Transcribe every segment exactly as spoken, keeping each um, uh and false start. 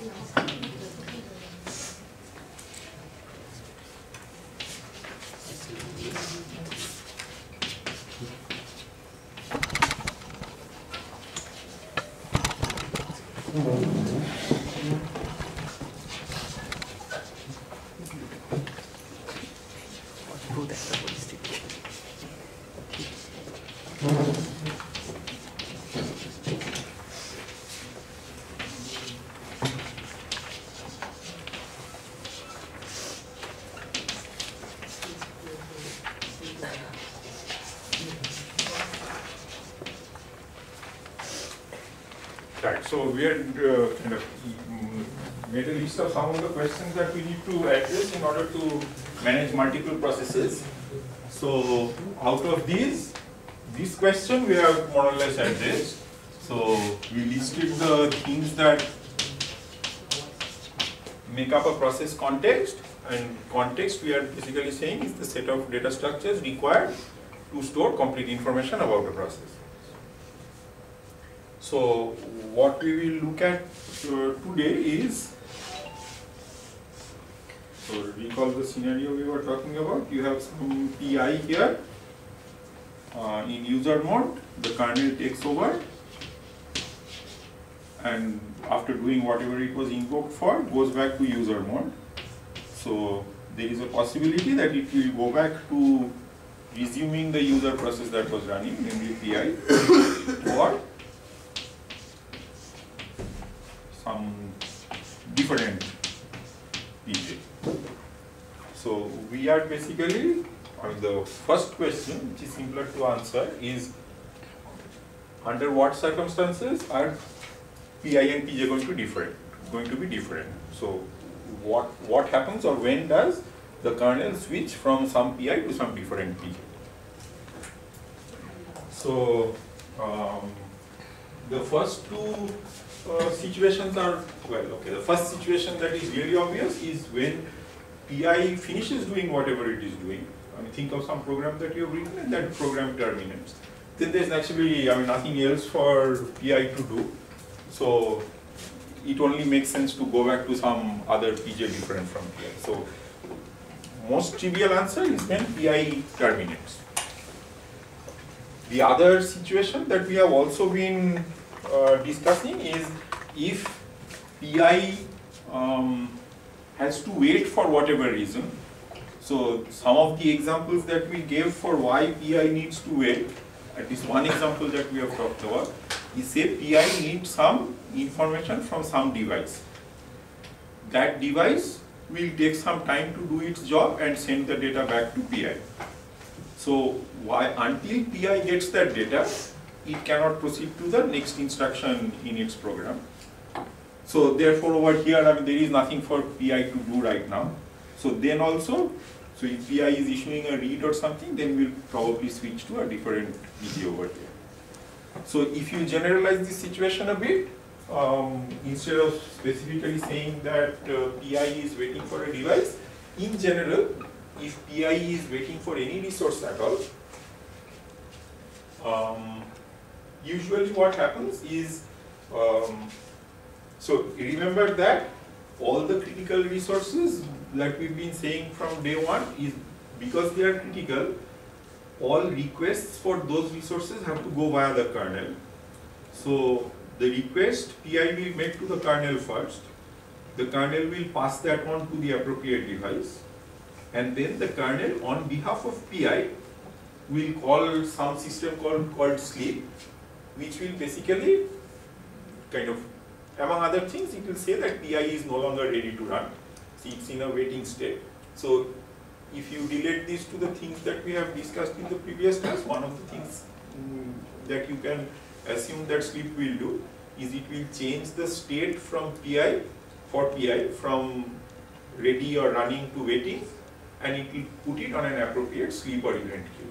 Right, so we had uh, kind of made a list of some of the questions that we need to address in order to manage multiple processes. So out of these, this question we have more or less addressed. So we listed the things that make up a process context, and context we are basically saying is the set of data structures required to store complete information about the process. So what we will look at uh, today is, so recall the scenario we were talking about. You have some P I here uh, in user mode, the kernel takes over, and after doing whatever it was invoked for, goes back to user mode. So there is a possibility that it will go back to resuming the user process that was running, namely P I, or some different P J. So we are basically, I mean, the first question, which is simpler to answer, is under what circumstances are P I and P J going to different, going to be different? So what what happens, or when does the kernel switch from some P I to some different P J? So um, the first two uh, situations are, well, okay, the first situation that is really obvious is when P I finishes doing whatever it is doing. I mean, think of some program that you have written and that program terminates. Then there's actually, I mean, nothing else for P I to do. So it only makes sense to go back to some other P J different from P I. So most trivial answer is when P I terminates. The other situation that we have also been uh, discussing is if P I um, has to wait for whatever reason. So some of the examples that we gave for why P I needs to wait, at least one example that we have talked about, is say P I needs some information from some device. That device will take some time to do its job and send the data back to P I. So why, until P I gets that data, it cannot proceed to the next instruction in its program. So therefore over here, I mean, there is nothing for P I to do right now. So then also, so if P I is issuing a read or something, then we'll probably switch to a different P J over here. So if you generalize this situation a bit, um, instead of specifically saying that uh, P I is waiting for a device, in general, if P I is waiting for any resource at all, um, usually what happens is, um, so remember that all the critical resources that we've been saying from day one is because they are critical, all requests for those resources have to go via the kernel. So the request P I will make to the kernel first, the kernel will pass that on to the appropriate device, and then the kernel on behalf of P I will call some system called, called sleep, which will basically kind of, among other things, it will say that P I is no longer ready to run. So it's in a waiting state. So if you relate this to the things that we have discussed in the previous class, one of the things um, that you can assume that sleep will do is it will change the state from P I, for P I, from ready or running to waiting, and it will put it on an appropriate sleep or event queue.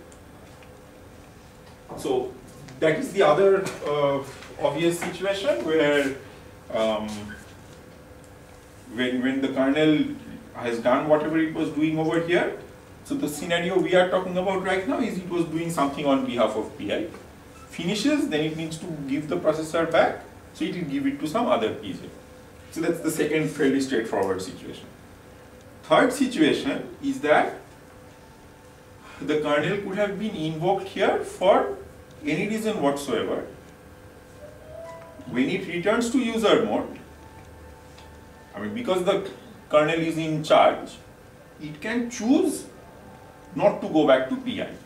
So that is the other uh, obvious situation where um, when, when the kernel has done whatever it was doing over here. So the scenario we are talking about right now is it was doing something on behalf of P I. Finishes, then it needs to give the processor back, so it will give it to some other P J. So that's the second fairly straightforward situation. Third situation is that the kernel could have been invoked here for any reason whatsoever. When it returns to user mode, I mean, because the kernel is in charge, it can choose not to go back to P I.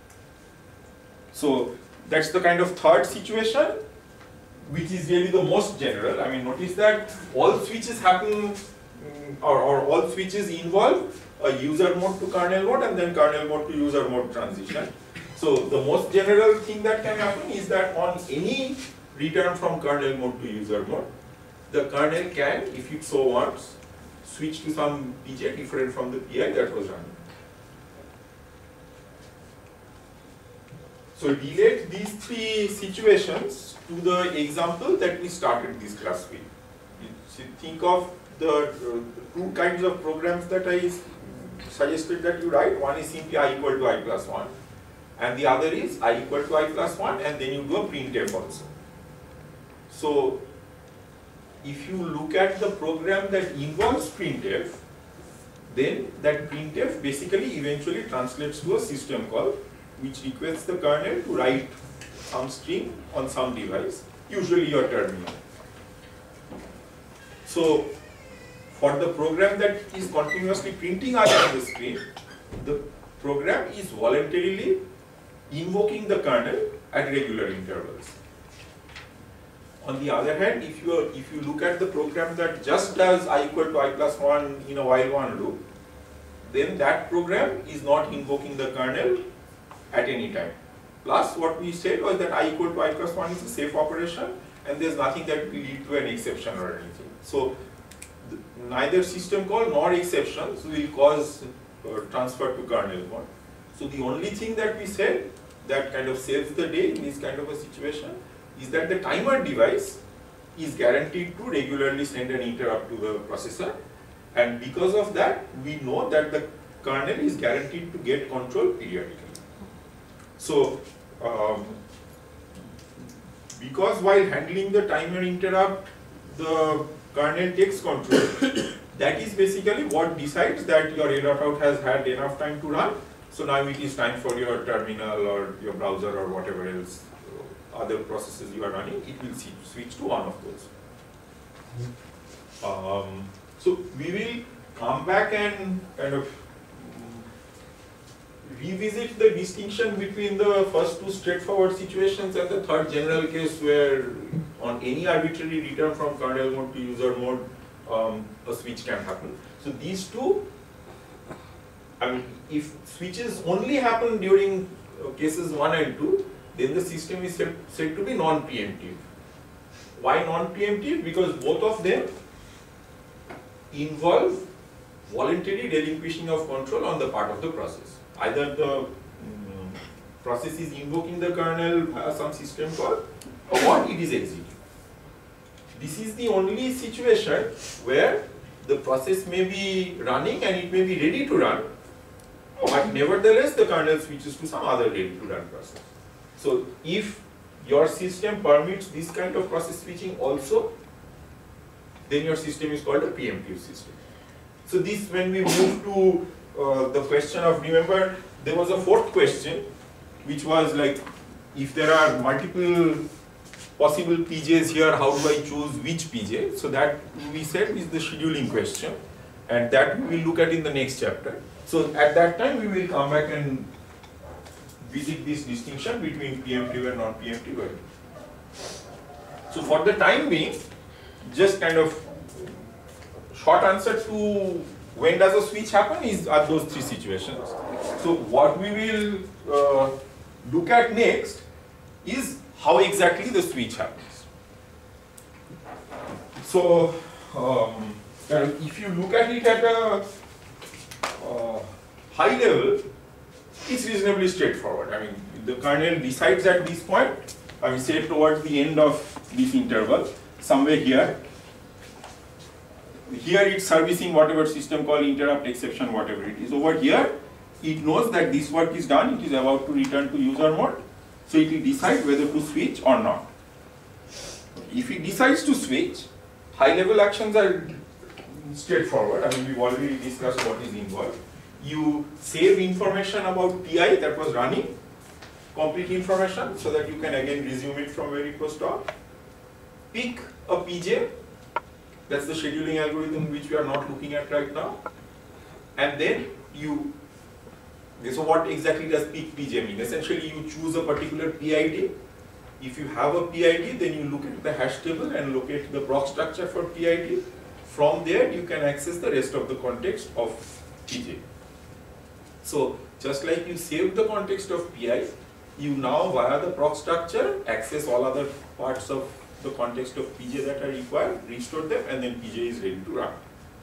So that's the kind of third situation, which is really the most general. I mean, notice that all switches happen, or, or all switches involve a user mode to kernel mode and then kernel mode to user mode transition. So the most general thing that can happen is that on any return from kernel mode to user mode, the kernel can, if it so wants, switch to some P J different from the P I that was running. So relate these three situations to the example that we started this class with. You think of the uh, two kinds of programs that I suggested that you write. One is simply I equal to I plus one, and the other is I equal to I plus one, and then you do a printf also. So if you look at the program that involves printf, then that printf basically eventually translates to a system call which requests the kernel to write some string on some device, usually your terminal. So for the program that is continuously printing I on the screen, the program is voluntarily invoking the kernel at regular intervals. On the other hand, if you are, if you look at the program that just does I equal to I plus one in a while one loop, then that program is not invoking the kernel at any time. Plus, what we said was that I equal to I plus one is a safe operation, and there's nothing that will lead to an exception or anything. So neither system call nor exceptions will cause uh, transfer to kernel mode. So the only thing that we said that kind of saves the day in this kind of a situation is that the timer device is guaranteed to regularly send an interrupt to the processor, and because of that we know that the kernel is guaranteed to get control periodically. So um, because while handling the timer interrupt the kernel takes control, that is basically what decides that your error out has had enough time to run. So now it is time for your terminal or your browser or whatever else uh, other processes you are running, it will switch to one of those. Um, so we will come back and kind of revisit the distinction between the first two straightforward situations and the third general case where on any arbitrary return from kernel mode to user mode, um, a switch can happen. So these two, I mean, if switches only happen during uh, cases one and two, then the system is said, said to be non-preemptive. Why non-preemptive? Because both of them involve voluntary relinquishing of control on the part of the process. Either the um, process is invoking the kernel via some system call, or it is executing. This is the only situation where the process may be running and it may be ready to run, but nevertheless the kernel switches to some other ready to run process. So if your system permits this kind of process switching also, then your system is called a preemptive system. So this, when we move to uh, the question of, remember there was a fourth question which was like, if there are multiple possible P Js here, how do I choose which P J? So that we said is the scheduling question, and that we will look at in the next chapter. So at that time we will come back and visit this distinction between preemptive and non-preemptive. So for the time being, just kind of short answer to when does a switch happen is are those three situations. So what we will uh, look at next is how exactly the switch happens. So um, if you look at it at a uh, high level, it's reasonably straightforward. I mean, the kernel decides at this point, I mean, say towards the end of this interval, somewhere here. Here it's servicing whatever system call, interrupt, exception, whatever it is. Over here, it knows that this work is done, it is about to return to user mode, so it will decide whether to switch or not. If it decides to switch, high level actions are straightforward. I mean, we've already discussed what is involved. You save information about P I that was running, complete information, so that you can again resume it from where it was stopped. Pick a P J, that's the scheduling algorithm which we are not looking at right now. And then you, so what exactly does pick P J mean? Essentially you choose a particular P I D. If you have a P I D, then you look at the hash table and locate the proc structure for P I D. From there you can access the rest of the context of P J. So just like you saved the context of P I, you now via the proc structure access all other parts of the context of P J that are required, restore them, and then P J is ready to run.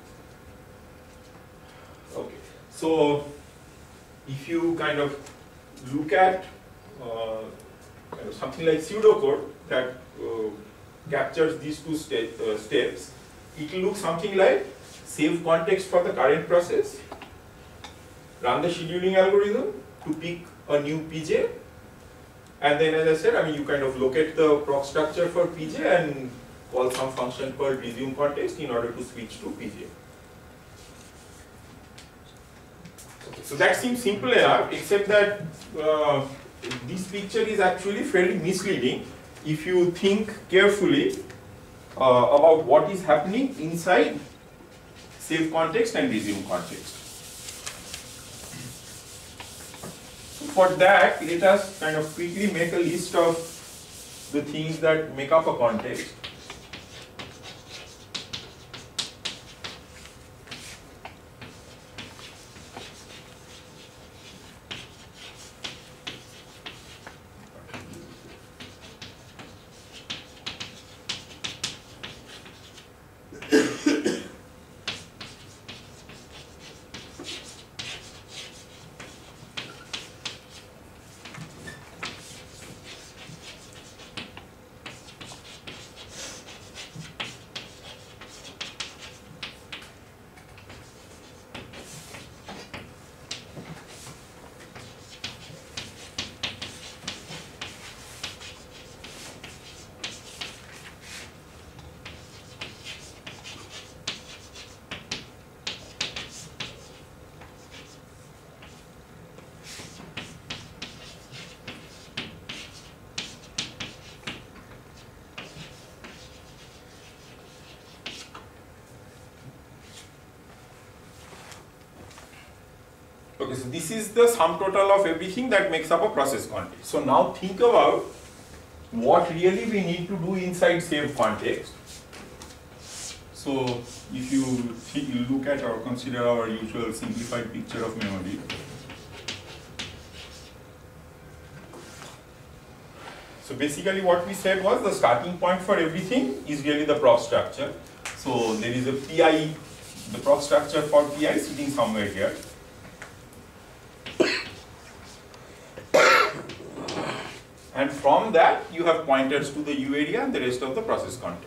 Okay, so if you kind of look at uh, kind of something like pseudocode that uh, captures these two ste uh, steps, it will look something like save context for the current process, run the scheduling algorithm to pick a new P J, and then as I said, I mean you kind of locate the proc structure for P J and call some function called resume context in order to switch to P J. Okay, so that seems simple enough, except that uh, this picture is actually fairly misleading if you think carefully uh, about what is happening inside save context and resume context. For that, let us kind of quickly make a list of the things that make up a context. Okay, so this is the sum total of everything that makes up a process context. So now think about what really we need to do inside save context. So if you look at or consider our usual simplified picture of memory. So basically what we said was the starting point for everything is really the proc structure. So there is a P I, the proc structure for P I sitting somewhere here. And from that, you have pointers to the U area and the rest of the process context.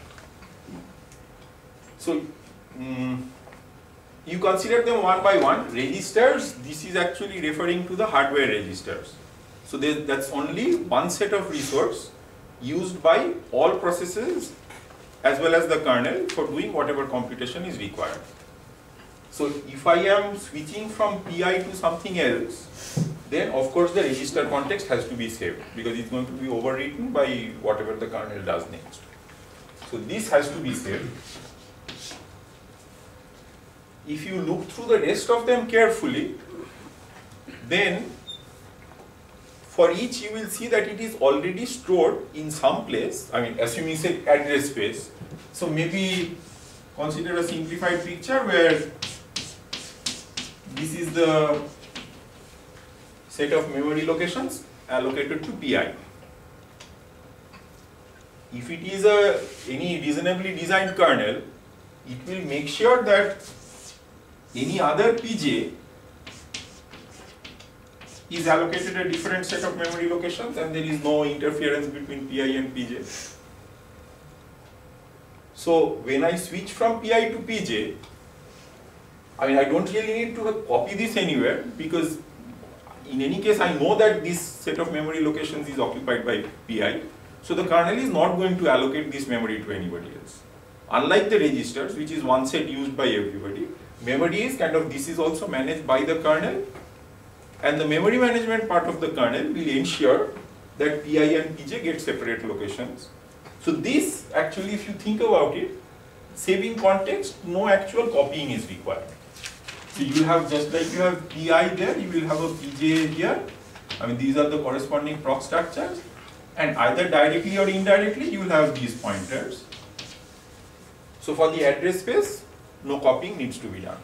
So, um, you consider them one by one. Registers, this is actually referring to the hardware registers. So, there, that's only one set of resource used by all processes as well as the kernel for doing whatever computation is required. So, if I am switching from P I to something else, then of course the register context has to be saved because it's going to be overwritten by whatever the kernel does next. So this has to be saved. If you look through the rest of them carefully, then for each you will see that it is already stored in some place, I mean assuming say address space. So maybe consider a simplified picture where this is the set of memory locations allocated to P I. If it is a any reasonably designed kernel, it will make sure that any other P J is allocated a different set of memory locations and there is no interference between P I and P J. So when I switch from P I to P J, I mean I don't really need to copy this anywhere because in any case, I know that this set of memory locations is occupied by P I, so the kernel is not going to allocate this memory to anybody else. unlike the registers, which is one set used by everybody, memory is kind of, this is also managed by the kernel, and the memory management part of the kernel will ensure that Pi and Pj get separate locations. So this actually, if you think about it, saving context, no actual copying is required. So you have, just like you have Pi there, you will have a Pj here. I mean, these are the corresponding proc structures, and either directly or indirectly you will have these pointers. So for the address space, no copying needs to be done.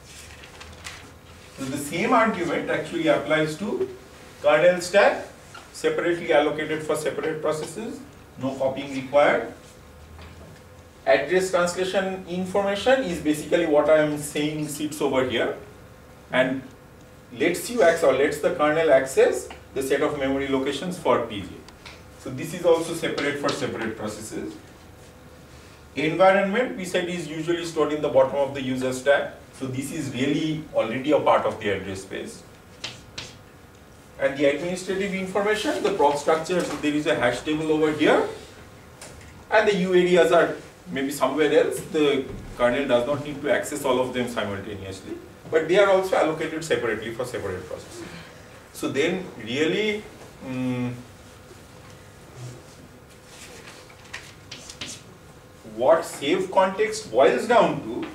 So the same argument actually applies to kernel stack, separately allocated for separate processes, no copying required. Address translation information is basically what I am saying sits over here and lets you access or lets the kernel access the set of memory locations for Pj. So this is also separate for separate processes. Environment, we said, is usually stored in the bottom of the user stack. So this is really already a part of the address space. And the administrative information, the proc structure, so there is a hash table over here. And the U areas are maybe somewhere else. The kernel does not need to access all of them simultaneously. But they are also allocated separately for separate processes. So then really, um, what save context boils down to,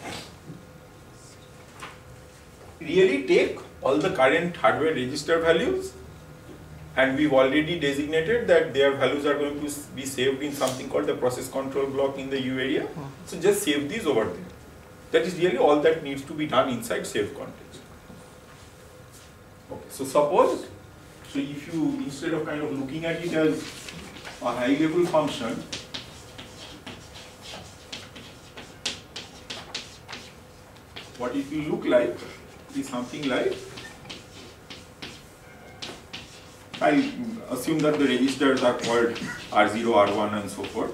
really take all the current hardware register values, and we've already designated that their values are going to be saved in something called the process control block in the U area. So just save these over there. That is really all that needs to be done inside save context. Okay, so suppose, so if you, instead of kind of looking at it as a high level function, what it will look like is something like, I assume that the registers are called R zero, R one and so forth.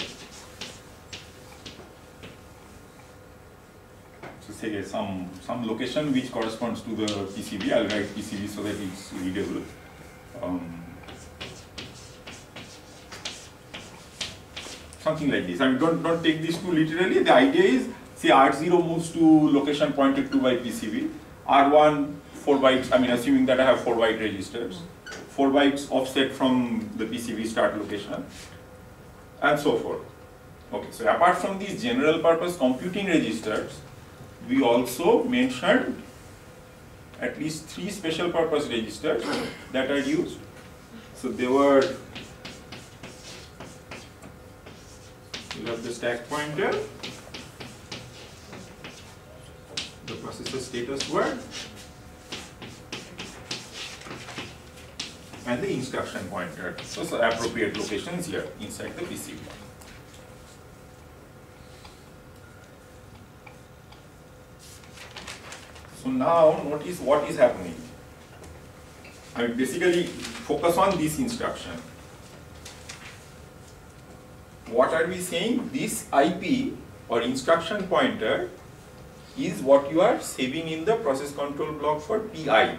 So say some, some location which corresponds to the P C B, I'll write P C B so that it's readable. Um, something like this. I mean, don't, don't take this too literally. The idea is, say R zero moves to location pointed to by P C B, R one four bytes, I mean assuming that I have four byte registers, four bytes offset from the P C B start location, and so forth. Okay, so apart from these general purpose computing registers, we also mentioned at least three special purpose registers that are used. So they were, you have the stack pointer, the processor status word, and the instruction pointer. So, so appropriate locations here inside the P C B. So now notice what is happening. I mean, basically focus on this instruction. What are we saying? This I P or instruction pointer is what you are saving in the process control block for Pi.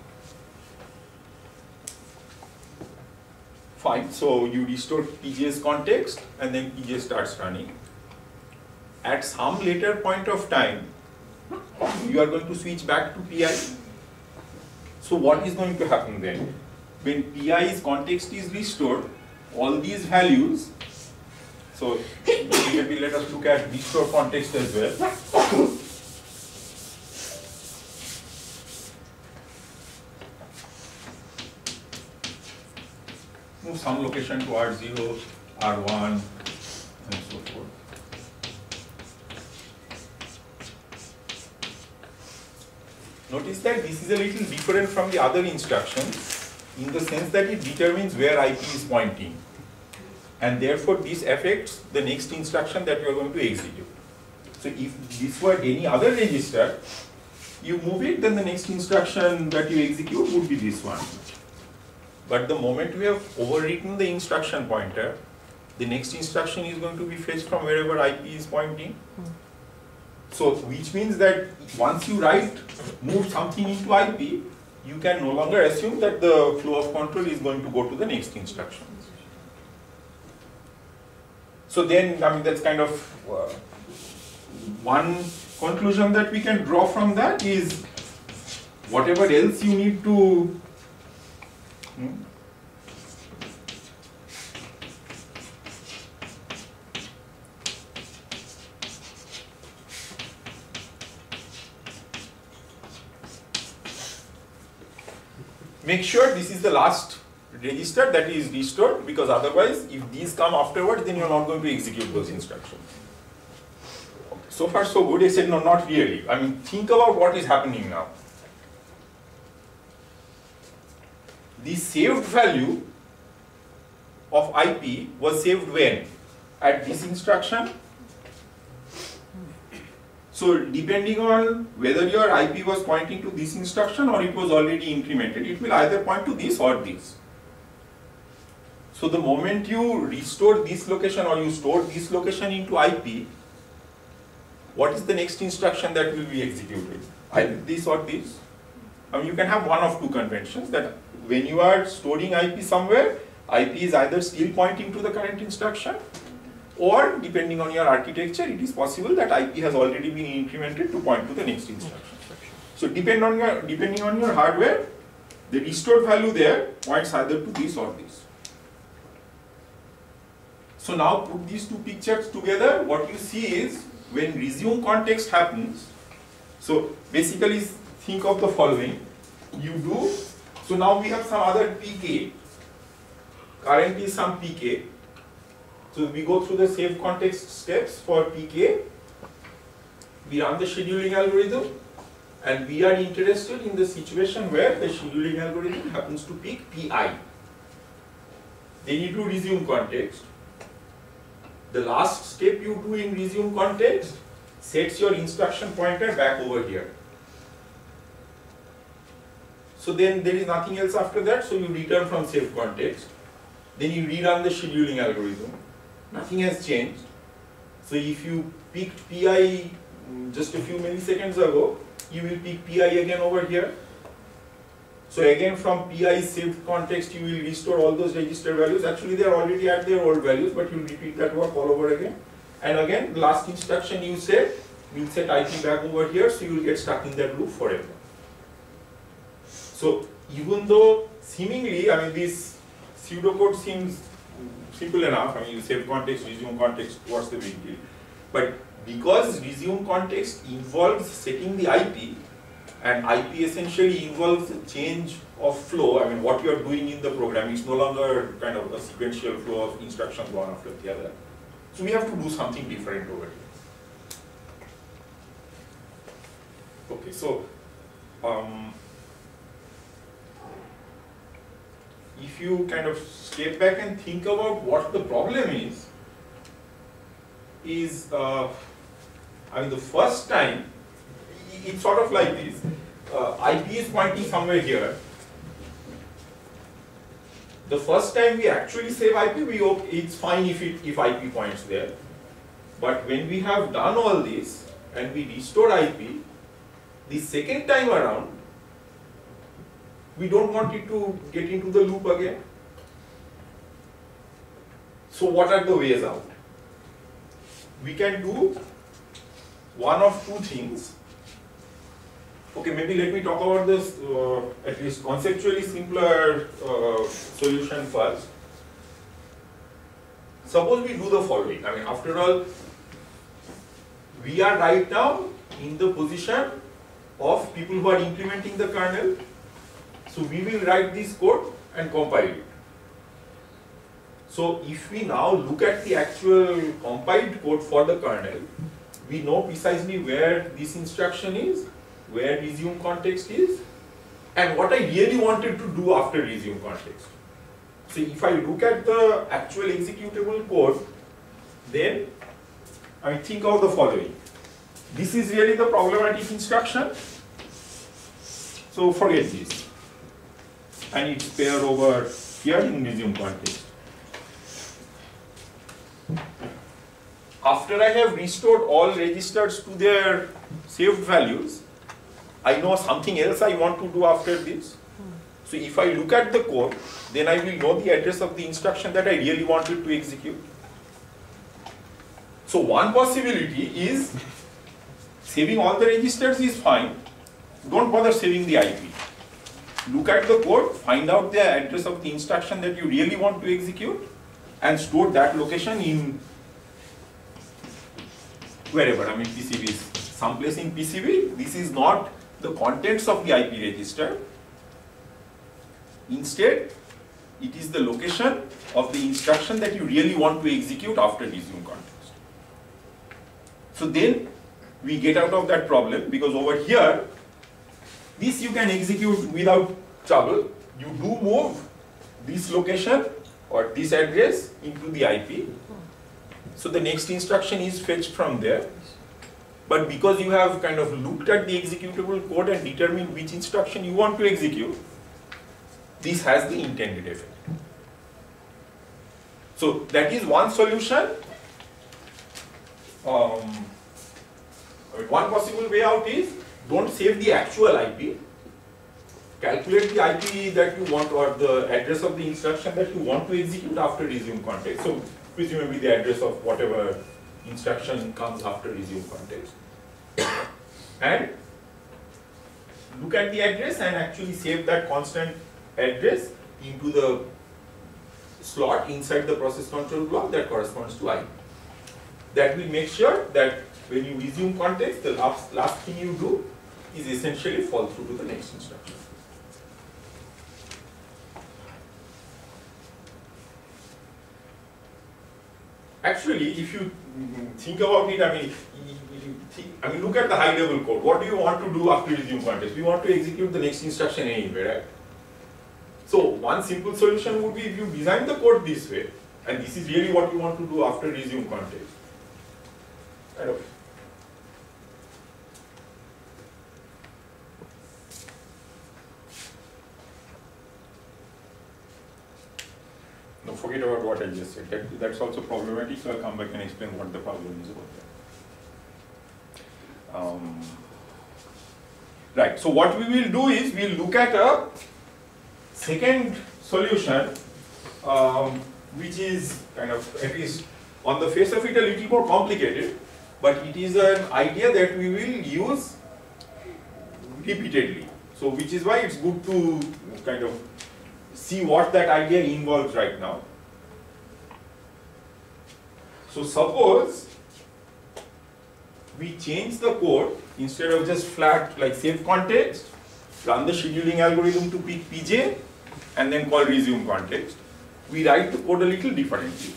Fine, so you restore Pj's context and then Pj starts running. At some later point of time, you are going to switch back to Pi. So what is going to happen then? When Pi's context is restored, all these values, so maybe let us look at restore context as well. Move some location to R zero, R one, and so forth. Notice that this is a little different from the other instructions in the sense that it determines where I P is pointing. And therefore this affects the next instruction that you are going to execute. So if this were any other register, you move it, then the next instruction that you execute would be this one. But the moment we have overwritten the instruction pointer, the next instruction is going to be fetched from wherever I P is pointing. So, which means that once you write, move something into I P, you can no longer assume that the flow of control is going to go to the next instruction. So then, I mean, that's kind of uh, one conclusion that we can draw from that is whatever else you need to hmm, make sure this is the last register that is restored, because otherwise if these come afterwards then you are not going to execute those instructions. Okay. So far so good. I said no, not really. I mean, think about what is happening now. The saved value of I P was saved when? At this instruction. So depending on whether your I P was pointing to this instruction or it was already incremented, it will either point to this or this. So the moment you restore this location or you store this location into I P, what is the next instruction that will be executed? Either this or this. I mean, you can have one of two conventions, that when you are storing I P somewhere, I P is either still pointing to the current instruction, or depending on your architecture, it is possible that I P has already been incremented to point to the next instruction. So depend on your, depending on your hardware, the restored value there points either to this or this. So now put these two pictures together, what you see is when resume context happens, so basically think of the following, you do, so now we have some other P K, currently some P K, so we go through the save context steps for P K, we run the scheduling algorithm, and we are interested in the situation where the scheduling algorithm happens to pick P I. Then you do resume context. The last step you do in resume context sets your instruction pointer back over here. So then there is nothing else after that, so you return from save context. Then you rerun the scheduling algorithm. Nothing has changed. So if you picked P I just a few milliseconds ago, you will pick P I again over here. So again from P I saved context you will restore all those register values. Actually they are already at their old values, but you will repeat that work all over again. And again, the last instruction you set, you will set I P back over here, so you will get stuck in that loop forever. So even though seemingly, I mean, this pseudocode seems simple enough, I mean, you save context, resume context, what's the big deal? But because resume context involves setting the I P, and I P essentially involves change of flow, I mean, what you are doing in the program is no longer kind of a sequential flow of instructions one after the other. So we have to do something different over here. Okay, so um, if you kind of step back and think about what the problem is, is, uh, I mean, the first time, it's sort of like this, uh, I P is pointing somewhere here. The first time we actually save I P, we hope it's fine if, it, if I P points there. But when we have done all this, and we restore I P, the second time around, we don't want it to get into the loop again. So what are the ways out? We can do one of two things. Okay, maybe let me talk about this uh, at least conceptually simpler uh, solution first. Suppose we do the following. I mean, after all, we are right now in the position of people who are implementing the kernel. So we will write this code and compile it. So if we now look at the actual compiled code for the kernel, we know precisely where this instruction is, where resume context is, and what I really wanted to do after resume context. So if I look at the actual executable code, then I think of the following. This is really the problematic instruction. So forget this. I need spare over here in resume context. After I have restored all registers to their saved values, I know something else I want to do after this. So if I look at the code, then I will know the address of the instruction that I really wanted to execute. So one possibility is saving all the registers is fine. Don't bother saving the I P. Look at the code, find out the address of the instruction that you really want to execute, and store that location in wherever. I mean, P C B is someplace in P C B. This is not the contents of the I P register. Instead, it is the location of the instruction that you really want to execute after resume context. So then we get out of that problem, because over here, this you can execute without trouble. You do move this location or this address into the I P. So the next instruction is fetched from there. But because you have kind of looked at the executable code and determined which instruction you want to execute, this has the intended effect. So that is one solution. Um, one possible way out is, don't save the actual I P. Calculate the I P that you want, or the address of the instruction that you want to execute after resume context. So presumably the address of whatever instruction comes after resume context. And look at the address and actually save that constant address into the slot inside the process control block that corresponds to I P. That will make sure that when you resume context, the last, last thing you do is essentially fall through to the next instruction. Actually, if you think about it, I mean, I mean, look at the high level code. What do you want to do after resume context? We want to execute the next instruction anyway, right? So one simple solution would be, if you design the code this way, and this is really what you want to do after resume context. Kind of. No, forget about what I just said. That, that's also problematic, so I'll come back and explain what the problem is about that. Um, right, so what we will do is, we'll look at a second solution, um, which is kind of, at least on the face of it, a little more complicated, but it is an idea that we will use repeatedly. So which is why it's good to kind of see what that idea involves right now. So suppose we change the code, instead of just flat like save context, run the scheduling algorithm to pick P J and then call resume context. We write the code a little differently.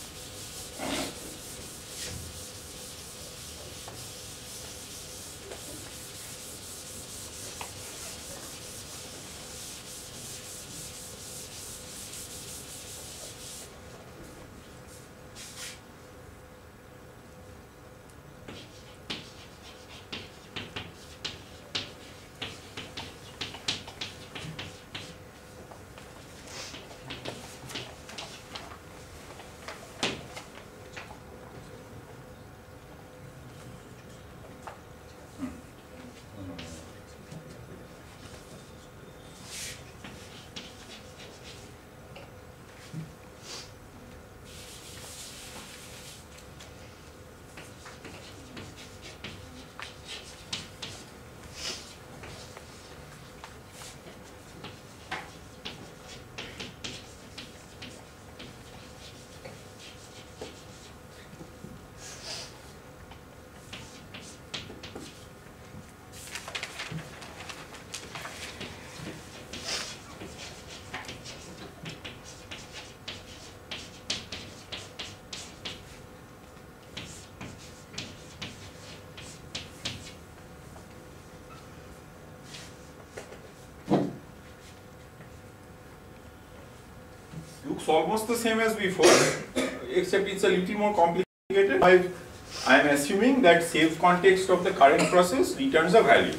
Looks almost the same as before, except it's a little more complicated. I am assuming that save context of the current process returns a value.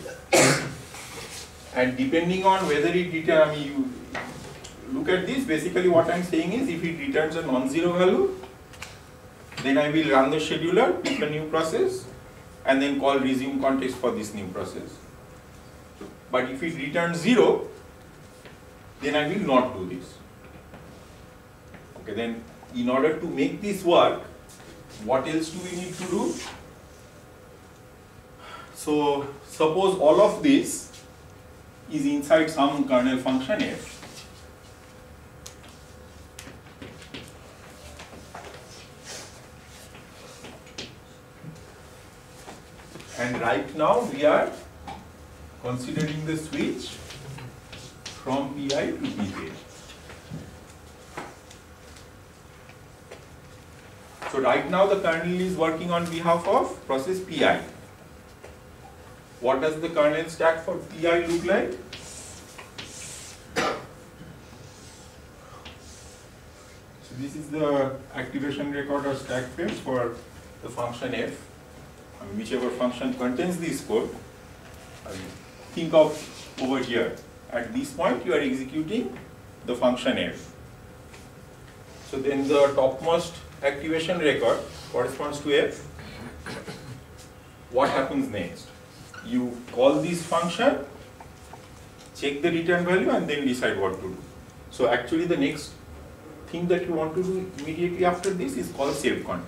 And depending on whether it returns, I mean, you look at this, basically what I am saying is, if it returns a non-zero value, then I will run the scheduler, pick a new process, and then call resume context for this new process. But if it returns zero, then I will not do this. Okay, then in order to make this work, what else do we need to do? So suppose all of this is inside some kernel function f. And right now we are considering the switch from Pi to Pj. So right now the kernel is working on behalf of process Pi. What does the kernel stack for Pi look like? So this is the activation record or stack frame for the function f. I mean, whichever function contains this code. I mean, think of over here. At this point you are executing the function f. So then the topmost activation record corresponds to f. What happens next? You call this function, check the return value, and then decide what to do. So actually the next thing that you want to do immediately after this is called save context.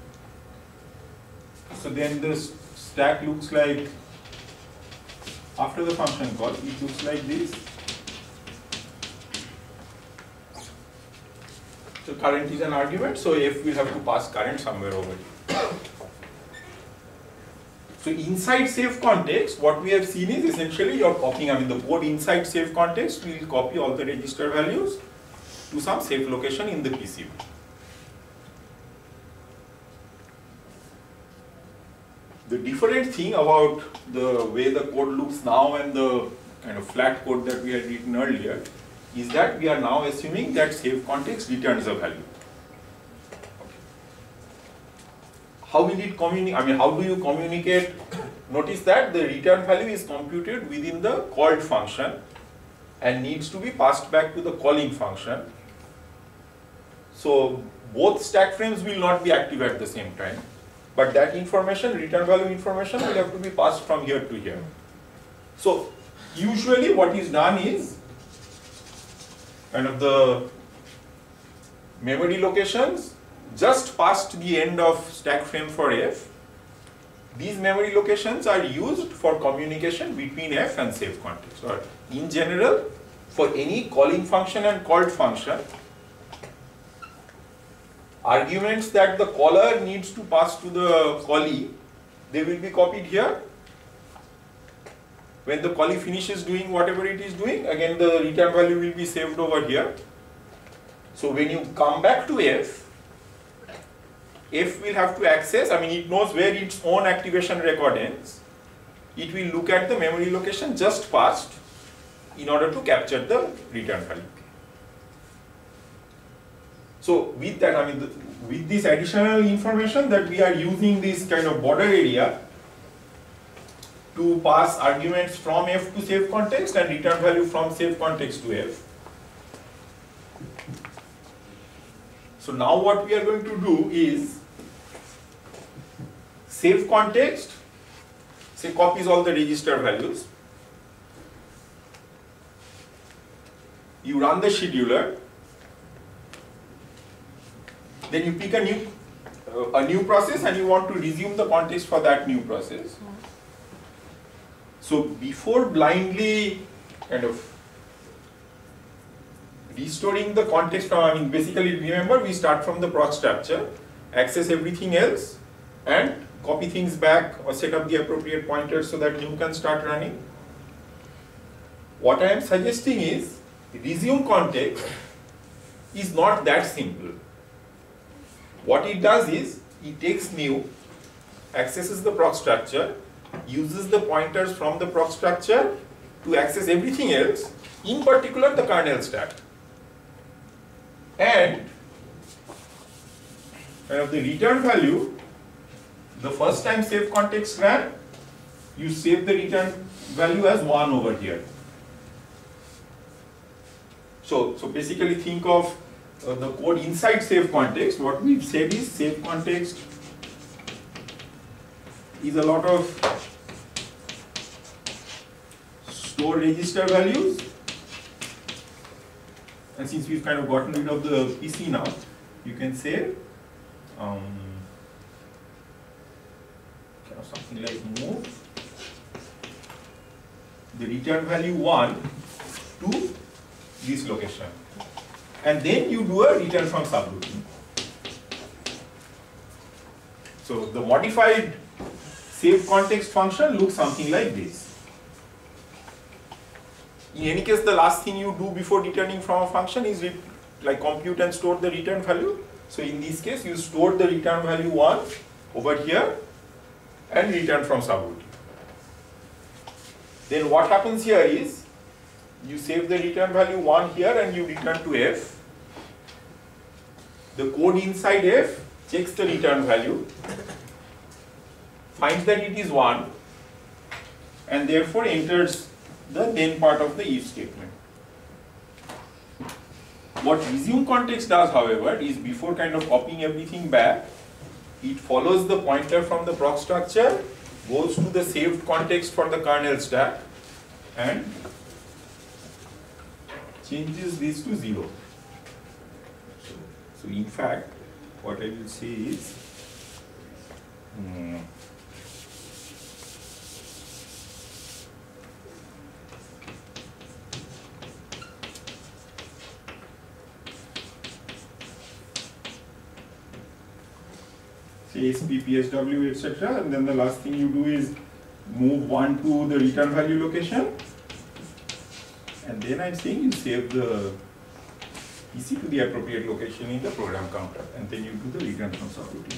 So then the stack looks like, after the function call, it looks like this. So current is an argument, so f will have to pass current somewhere over here. So inside save context, what we have seen is essentially you're copying, I mean the code inside save context will copy all the register values to some safe location in the P C B. The different thing about the way the code looks now and the kind of flat code that we had written earlier is that we are now assuming that save context returns a value. How will it communicate? I mean, how do you communicate? Notice that the return value is computed within the called function and needs to be passed back to the calling function. So both stack frames will not be active at the same time, but that information, return value information, will have to be passed from here to here. So usually what is done is kind of the memory locations just past the end of stack frame for f. These memory locations are used for communication between f and save context. Or in general, for any calling function and called function, arguments that the caller needs to pass to the callee, they will be copied here. When the callee finishes doing whatever it is doing, again the return value will be saved over here. So when you come back to f, f will have to access, I mean it knows where its own activation record ends. It will look at the memory location just passed in order to capture the return value. So with that, I mean the, with this additional information that we are using this kind of border area to pass arguments from f to save context and return value from save context to f. So now what we are going to do is save context, say copies all the register values. You run the scheduler, then you pick a new uh, a new process and you want to resume the context for that new process. So before blindly kind of restoring the context from, I mean basically remember we start from the proc structure, access everything else and copy things back or set up the appropriate pointers so that new can start running. What I am suggesting is resume context is not that simple. What it does is it takes new, accesses the proc structure, uses the pointers from the proc structure to access everything else, in particular the kernel stack. And kind of the return value, the first time save context ran, you save the return value as one over here. So, so basically think of uh, the code inside save context. What we've said is save context is a lot of store register values, and since we've kind of gotten rid of the P C now, you can say um, kind of something like move the return value one to this location. And then you do a return from subroutine. So the modified save context function looks something like this. In any case, the last thing you do before returning from a function is like compute and store the return value. So in this case, you store the return value one over here and return from subroutine. Then what happens here is you save the return value one here and you return to F. The code inside F checks the return value, finds that it is one, and therefore enters the then part of the if statement. What resume context does, however, is before kind of copying everything back, it follows the pointer from the proc structure, goes to the saved context for the kernel stack, and changes this to zero. So, so in fact, what I will say is, hmm, say S P, P S W, et cetera, and then the last thing you do is move one to the return value location, and then I'm saying you save the P C to the appropriate location in the program counter, and then you do the return from subroutine.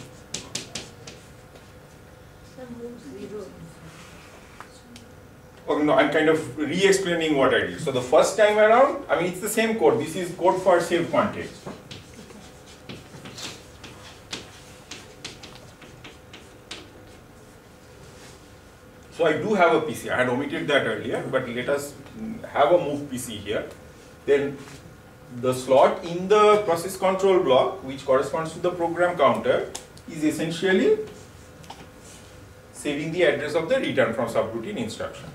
Oh, no, I'm kind of re-explaining what I did. So the first time around, I mean, it's the same code. This is code for save context. So I do have a P C. I had omitted that earlier, but let us have a move P C here. Then the slot in the process control block, which corresponds to the program counter, is essentially saving the address of the return from subroutine instruction.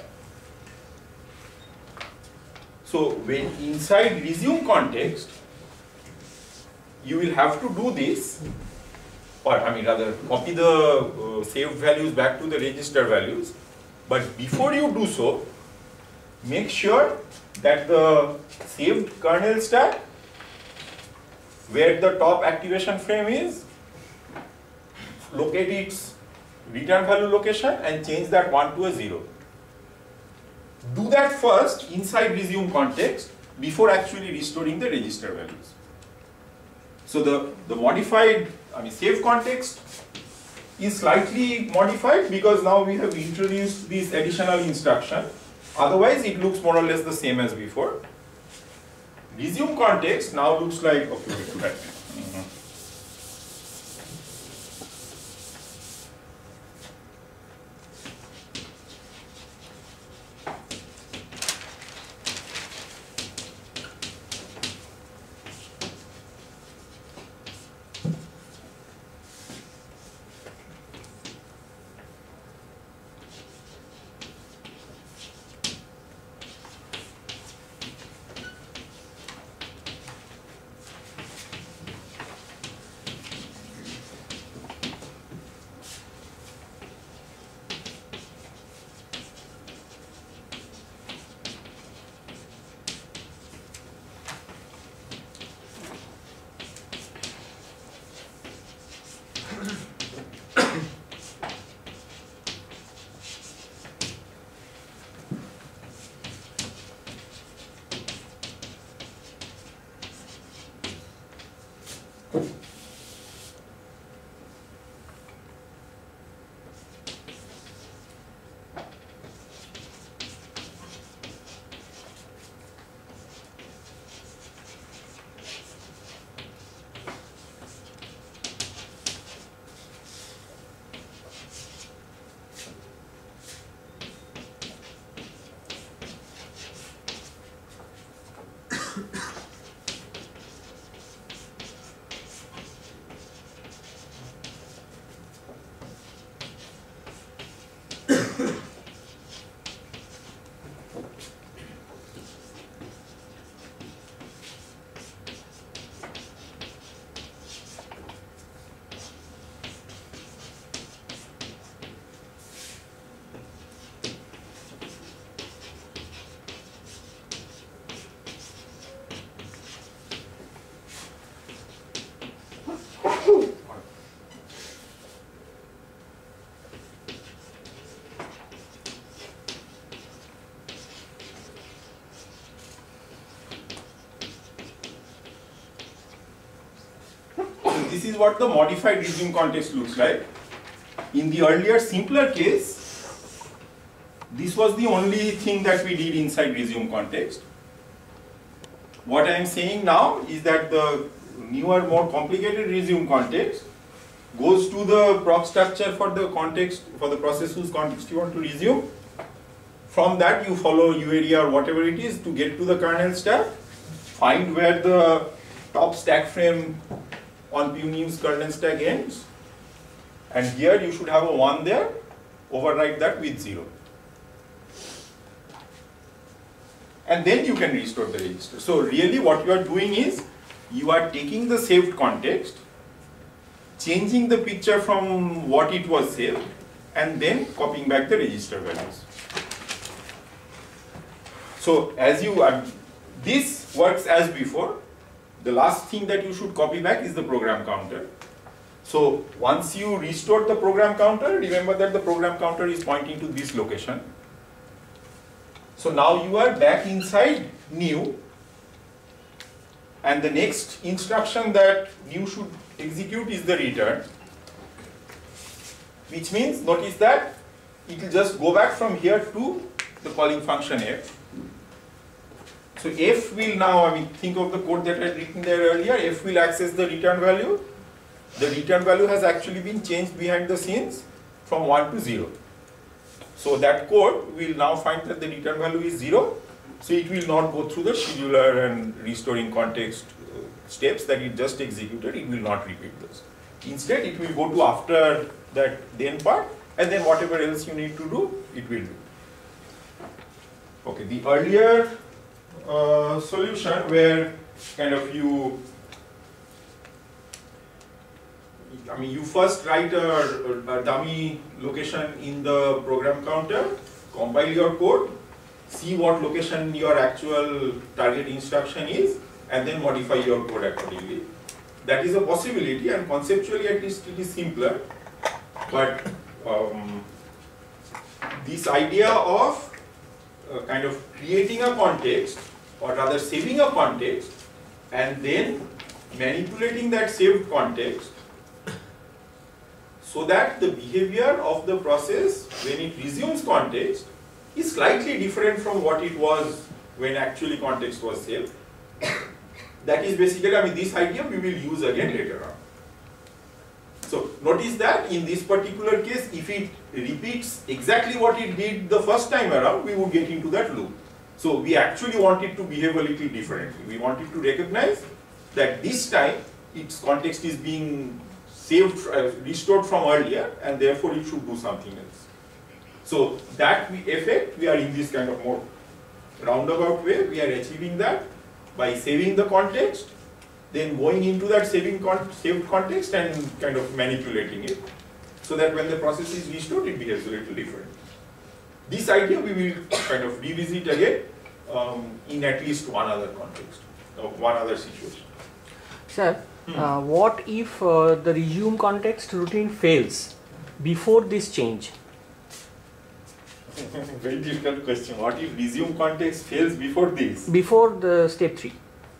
So when inside resume context, you will have to do this, or I mean rather copy the uh, saved values back to the register values. But before you do so, make sure that the saved kernel stack, where the top activation frame is, locate its return value location and change that one to a zero. Do that first inside resume context before actually restoring the register values. So the, the modified, I mean save context is slightly modified because now we have introduced this additional instruction. Otherwise it looks more or less the same as before. Resume context now looks like, okay, wait, right. Mm-hmm. this is what the modified resume context looks like. In the earlier simpler case, this was the only thing that we did inside resume context. What I am saying now is that the newer, more complicated resume context goes to the proc structure for the context, for the process whose context you want to resume. From that you follow U A D or whatever it is to get to the kernel stack, find where the top stack frame on Punew's kernel stack ends, and here you should have a one there, override that with zero. And then you can restore the register. So really what you are doing is, you are taking the saved context, changing the picture from what it was saved, and then copying back the register values. So as you are, this works as before. The last thing that you should copy back is the program counter. So once you restore the program counter, remember that the program counter is pointing to this location. So now you are back inside new, and the next instruction that new should execute is the return, which means, notice that it will just go back from here to the calling function f. So f will now, I mean, think of the code that I had written there earlier, f will access the return value. The return value has actually been changed behind the scenes from one to zero. So that code will now find that the return value is zero, so it will not go through the scheduler and restoring context uh, steps that it just executed. It will not repeat those. Instead, it will go to after that then part, and then whatever else you need to do, it will do. Okay, the earlier uh, solution where kind of you, I mean, you first write a, a dummy location in the program counter, compile your code, see what location your actual target instruction is, and then modify your code accordingly. That is a possibility, and conceptually at least it is simpler. But um, this idea of uh, kind of creating a context, or rather saving a context, and then manipulating that saved context so that the behavior of the process when it resumes context is slightly different from what it was when actually context was saved. That is basically, I mean, this idea we will use again later on. So notice that in this particular case, if it repeats exactly what it did the first time around, we would get into that loop. So we actually want it to behave a little differently. We want it to recognize that this time its context is being saved, uh, restored from earlier, and therefore it should do something else. So that we effect, we are in this kind of more roundabout way, we are achieving that by saving the context, then going into that saving con saved context and kind of manipulating it, so that when the process is restored, it behaves a little different. This idea we will kind of revisit again um, in at least one other context, or one other situation. Sir, hmm. uh, what if uh, the resume context routine fails before this change? Very difficult question. What if resume context fails before this? Before the step three.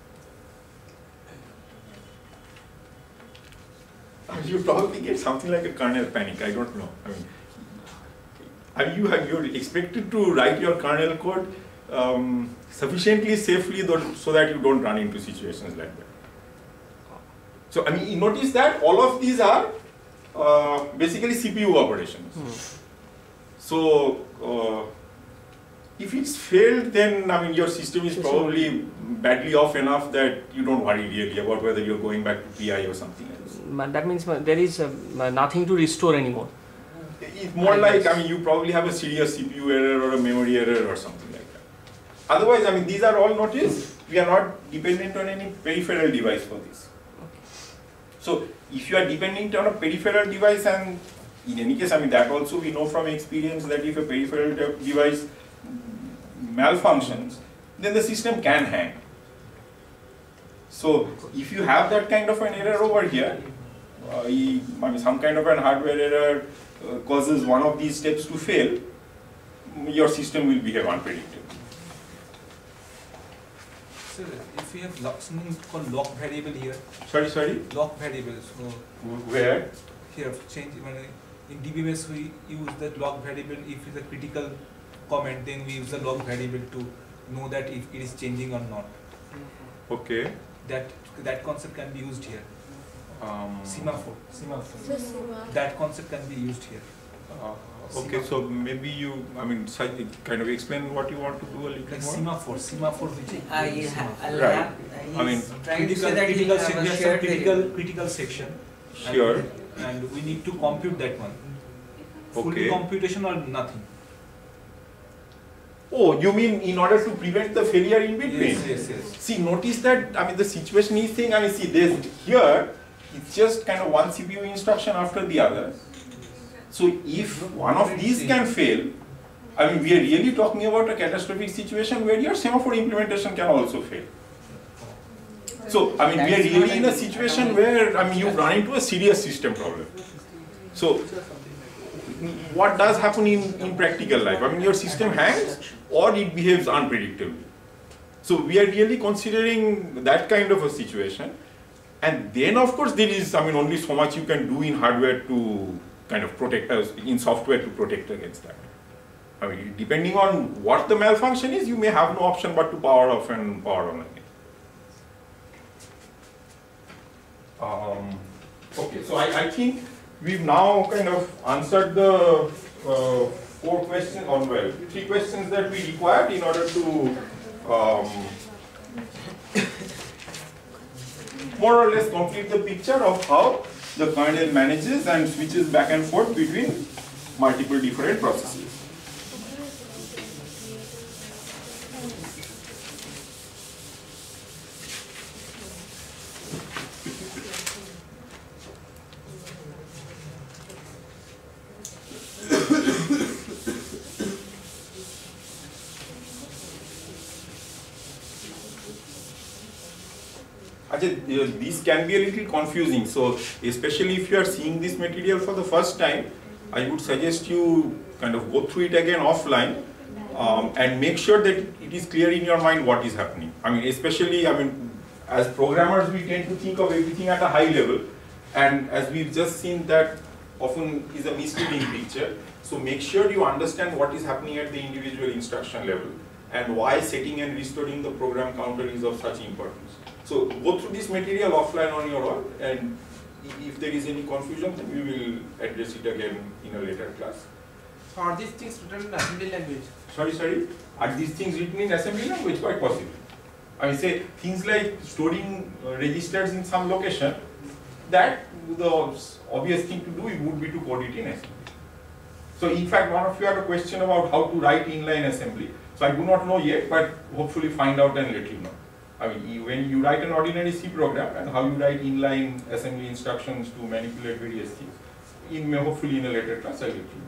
You probably get something like a kernel panic. I don't know. I mean, I mean you have you're expected to write your kernel code um, sufficiently safely so that you don't run into situations like that. So I mean, you notice that all of these are uh, basically C P U operations. Hmm. So uh, if it's failed, then I mean your system is probably badly off enough that you don't worry really about whether you're going back to P I or something else. That means there is uh, nothing to restore anymore. It's more I like, guess. I mean, you probably have a serious C P U error or a memory error or something like that. Otherwise, I mean, these are all noticed. We are not dependent on any peripheral device for this. So if you are dependent on a peripheral device, and in any case, I mean, that also we know from experience that if a peripheral de device malfunctions, then the system can hang. So if you have that kind of an error over here, uh, I mean, some kind of an hardware error uh, causes one of these steps to fail, your system will behave unpredictably. So if we have lock, something called lock variable here, Sorry, sorry. lock variable. So Where? here change when in D B M S we use that lock variable. If it's a critical comment, then we use the lock variable to know that if it is changing or not. Okay. That that concept can be used here. Um, Semaphore. Semaphore. So semaphore. That concept can be used here. uh, okay, so maybe you, I mean, si- kind of explain what you want to do a little Like more. semaphore. Semaphore which is I ha I'll Right. have, I mean, he's trying to critical say that he critical have section. a There's some shared critical variable. critical section. And- Sure. And we need to compute that one. Full Okay. computation or nothing. Oh, you mean in order to prevent the failure in between? Yes, yes, yes. See, notice that, I mean, the situation is saying, I mean, see, there's here, it's just kind of one C P U instruction after the other. So if one of these can fail, I mean, we are really talking about a catastrophic situation where your semaphore implementation can also fail. So, I mean, we are That's really not in a an situation economic- where, I mean, you run into a serious system problem. So, what does happen in, in practical life? I mean, your system hangs or it behaves unpredictably. So, we are really considering that kind of a situation. And then, of course, there is, I mean, only so much you can do in hardware to kind of protect us, in software to protect against that. I mean, depending on what the malfunction is, you may have no option but to power off and power on again. Um, okay, so I, I think we've now kind of answered the uh, four questions, or well, three questions that we required in order to um, more or less complete the picture of how the kernel manages and switches back and forth between multiple different processes. Ajay, uh, these can be a little confusing, so especially if you are seeing this material for the first time, I would suggest you kind of go through it again offline um, and make sure that it is clear in your mind what is happening. I mean, especially, I mean, as programmers, we tend to think of everything at a high level, and as we've just seen, that often is a misleading picture. So make sure you understand what is happening at the individual instruction level and why setting and restoring the program counter is of such importance. So go through this material offline on your own, and if there is any confusion, then we will address it again in a later class. So are these things written in assembly language? Sorry, sorry. Are these things written in assembly language? Quite possible. I mean, say things like storing uh, registers in some location, that the obvious thing to do would be to code it in assembly. So in fact, one of you had a question about how to write inline assembly. So I do not know yet, but hopefully find out and let you know. I mean, you, when you write an ordinary C program and how you write inline assembly instructions to manipulate various things, in hopefully in a later class I'll let you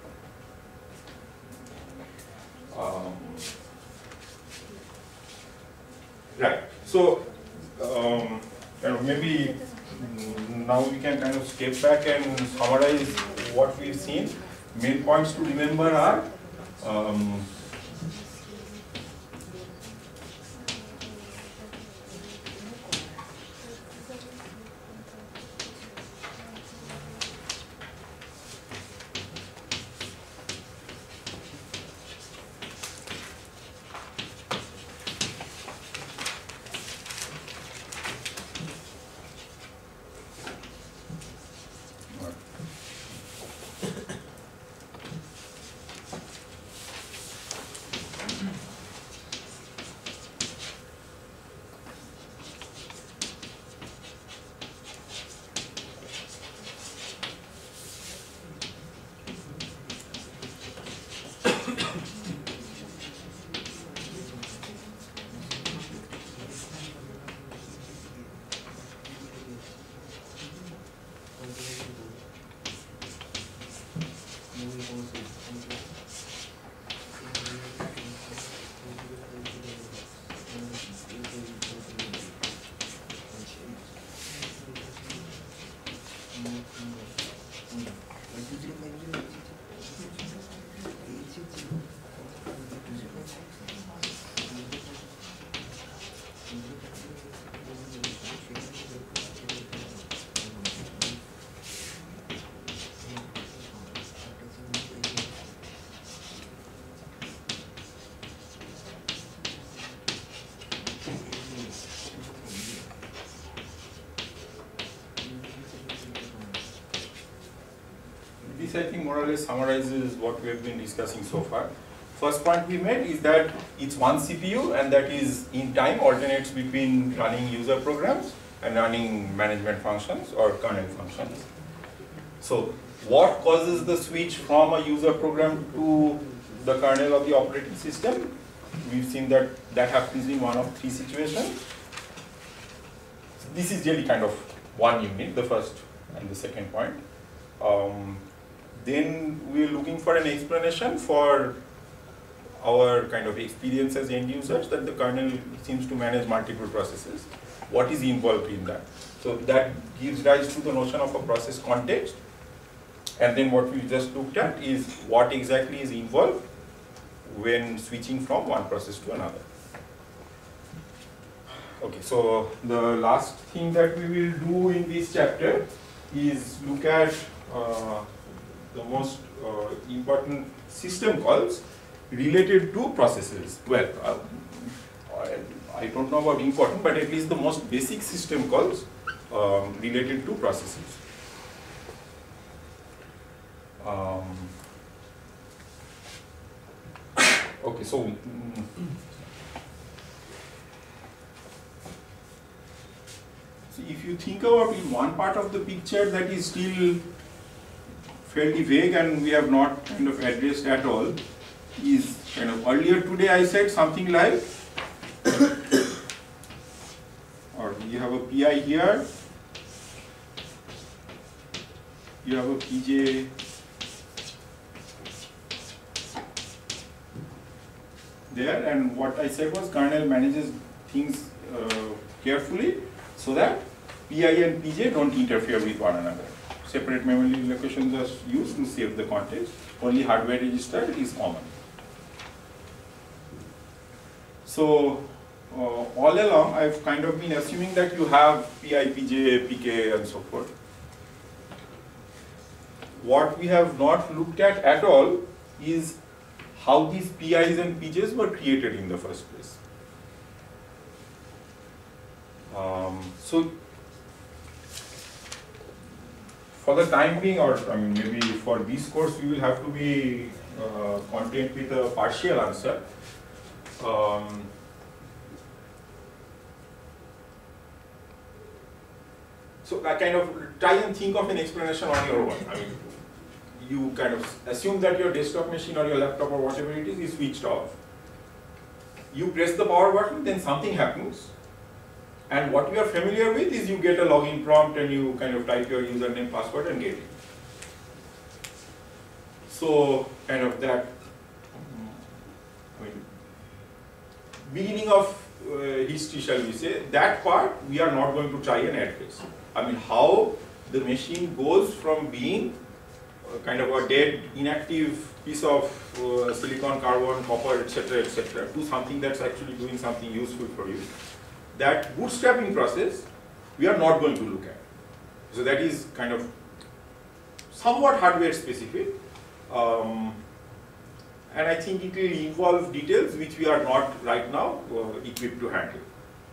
know. Um, right. So um, you know, maybe mm, now we can kind of step back and summarize what we've seen. Main points to remember are um, this I think more or less summarizes what we have been discussing so far. First point we made is that it's one C P U and that is in time alternates between running user programs and running management functions or kernel functions. So what causes the switch from a user program to the kernel of the operating system? We've seen that that happens in one of three situations. This is really kind of one unit, the first and the second point. Um, then we're looking for an explanation for our kind of experience as end users that the kernel seems to manage multiple processes. What is involved in that? So that gives rise to the notion of a process context. And then what we just looked at is what exactly is involved when switching from one process to another. Okay, so the last thing that we will do in this chapter is look at uh, the most uh, important system calls related to processes. Well, uh, I, I don't know about important, but at least the most basic system calls um, related to processes. Um, okay, so mm, so if you think about in one part of the picture that is still fairly vague and we have not kind of addressed at all, is kind of earlier today I said something like, or you have a P I here, you have a P J there, and what I said was kernel manages things uh, carefully so that P I and P J don't interfere with one another. Separate memory locations are used to save the context. Only hardware register is common. So uh, all along I've kind of been assuming that you have P I, P J, P K and so forth. What we have not looked at at all is how these P Is and P Js were created in the first place. Um, so for the time being, or I mean maybe for this course we will have to be uh, content with a partial answer. Um, so I kind of try and think of an explanation on your own. I mean, you kind of assume that your desktop machine or your laptop or whatever it is is switched off. You press the power button, then something happens. And what you are familiar with is you get a login prompt and you kind of type your username, password and get it. So kind of that I mean, beginning of uh, history, shall we say, that part we are not going to try and address. I mean, how the machine goes from being uh, kind of a dead, inactive piece of uh, silicon, carbon, copper, et cetera, et cetera, to something that's actually doing something useful for you. That bootstrapping process, we are not going to look at. So that is kind of somewhat hardware specific. Um, and I think it will involve details which we are not right now uh, equipped to handle.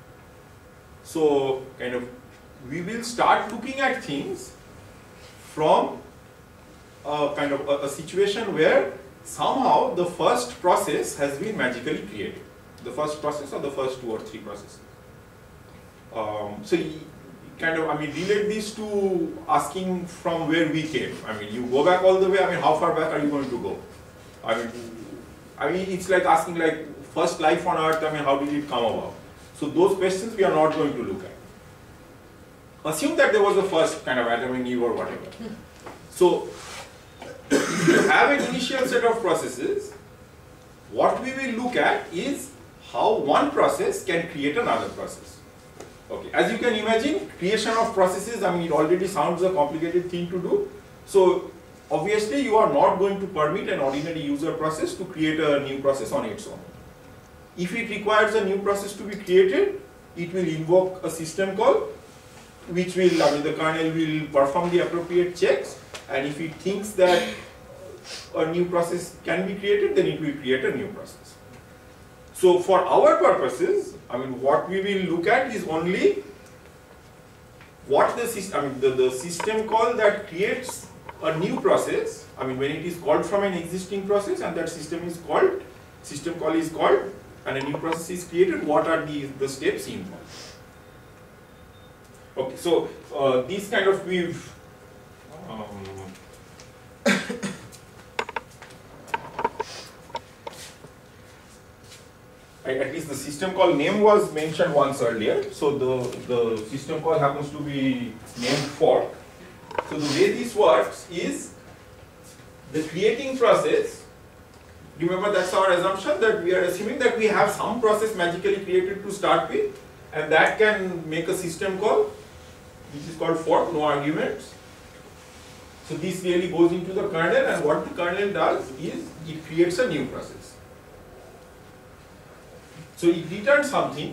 So kind of we will start looking at things from a kind of a, a situation where somehow the first process has been magically created. The first process or the first two or three processes. Um, so you kind of, I mean, relate this to asking from where we came. I mean, you go back all the way, I mean, how far back are you going to go? I mean, I mean, it's like asking like first life on earth, I mean, how did it come about? So those questions we are not going to look at. Assume that there was a first kind of Adam and Eve or whatever. So if you have an initial set of processes, what we will look at is how one process can create another process. Okay, as you can imagine, creation of processes, I mean, it already sounds a complicated thing to do. So obviously you are not going to permit an ordinary user process to create a new process on its own. If it requires a new process to be created, it will invoke a system call, which will, I mean, the kernel will perform the appropriate checks, and if it thinks that a new process can be created, then it will create a new process. So for our purposes, I mean, what we will look at is only what the system, I mean, the, the system call that creates a new process, I mean when it is called from an existing process and that system is called, system call is called and a new process is created, what are the, the steps involved? Okay, so uh, these kind of we've um, at least the system call name was mentioned once earlier. So the, the system call happens to be named fork. So the way this works is the creating process, remember that's our assumption, that we are assuming that we have some process magically created to start with and that can make a system call which is called fork, no arguments. So this really goes into the kernel and what the kernel does is it creates a new process. So it returns something.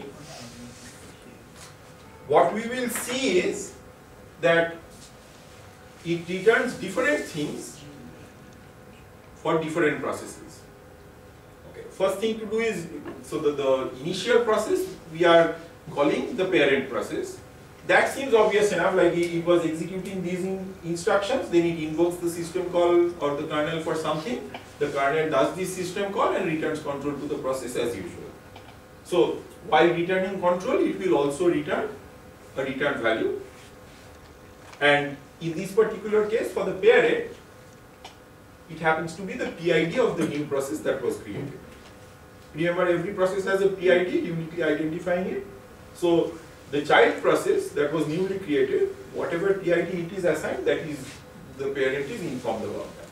What we will see is that it returns different things for different processes. Okay. First thing to do is, so the, the initial process we are calling the parent process. That seems obvious enough, like it, it was executing these in instructions, then it invokes the system call or the kernel for something. The kernel does this system call and returns control to the process as usual. So while returning control, it will also return a return value. And in this particular case, for the parent, it happens to be the P I D of the new process that was created. Remember, every process has a P I D, uniquely identifying it. So the child process that was newly created, whatever P I D it is assigned, that is the parent is informed about that.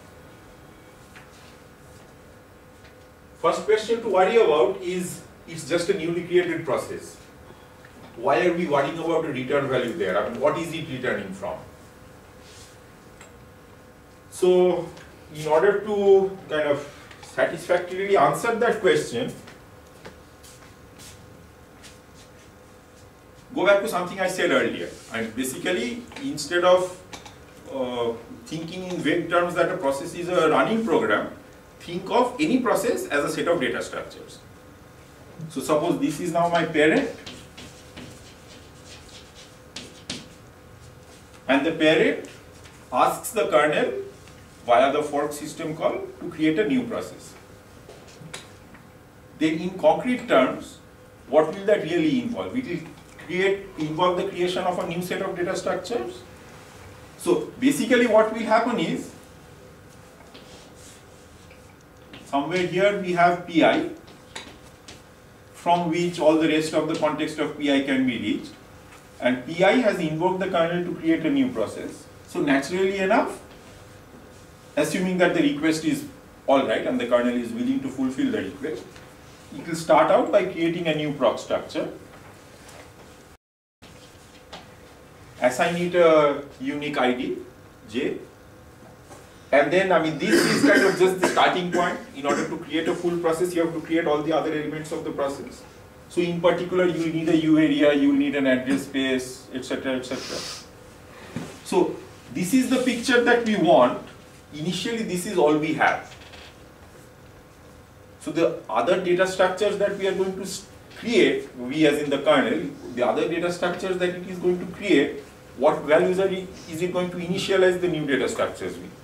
First question to worry about is, it's just a newly created process. Why are we worrying about the return value there? I mean, what is it returning from? So, in order to kind of satisfactorily answer that question, go back to something I said earlier. And basically, instead of uh, thinking in vague terms that a process is a running program, think of any process as a set of data structures. So suppose this is now my parent, and the parent asks the kernel via the fork system call to create a new process. Then in concrete terms, what will that really involve? It will create, involve the creation of a new set of data structures. So basically what will happen is, somewhere here we have P I, from which all the rest of the context of P I can be reached. And P I has invoked the kernel to create a new process. So naturally enough, assuming that the request is alright and the kernel is willing to fulfill the request, it will start out by creating a new proc structure, assign it a unique I D, J, and then, I mean, this is kind of just the starting point. In order to create a full process, you have to create all the other elements of the process. So in particular, you will need a U area, you will need an address space, et cetera, et cetera. So this is the picture that we want. Initially, this is all we have. So the other data structures that we are going to create, we as in the kernel, the other data structures that it is going to create, what values are it, is it going to initialize the new data structures with?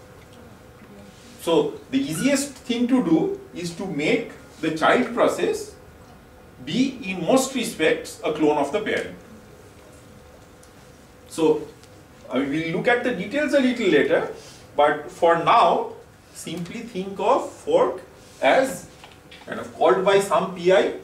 So the easiest thing to do is to make the child process be in most respects a clone of the parent. So I mean, we'll look at the details a little later, but for now, simply think of fork as kind of called by some P I,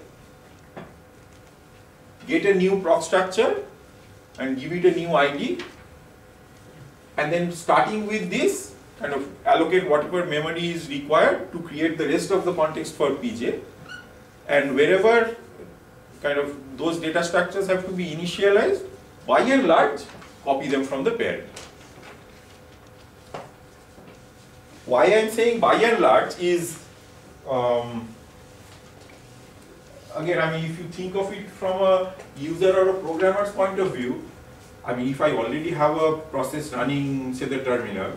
get a new proc structure and give it a new I D, and then starting with this, kind of allocate whatever memory is required to create the rest of the context for P J, and wherever kind of those data structures have to be initialized, by and large, copy them from the parent. Why I am saying by and large is, um, again, I mean, if you think of it from a user or a programmer's point of view, I mean, if I already have a process running, say, the terminal,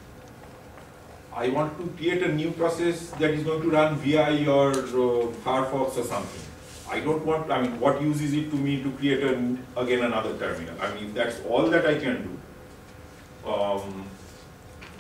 I want to create a new process that is going to run V I or uh, Firefox or something. I don't want, I mean, what use is it to me to create an, again another terminal? I mean, that's all that I can do. Um,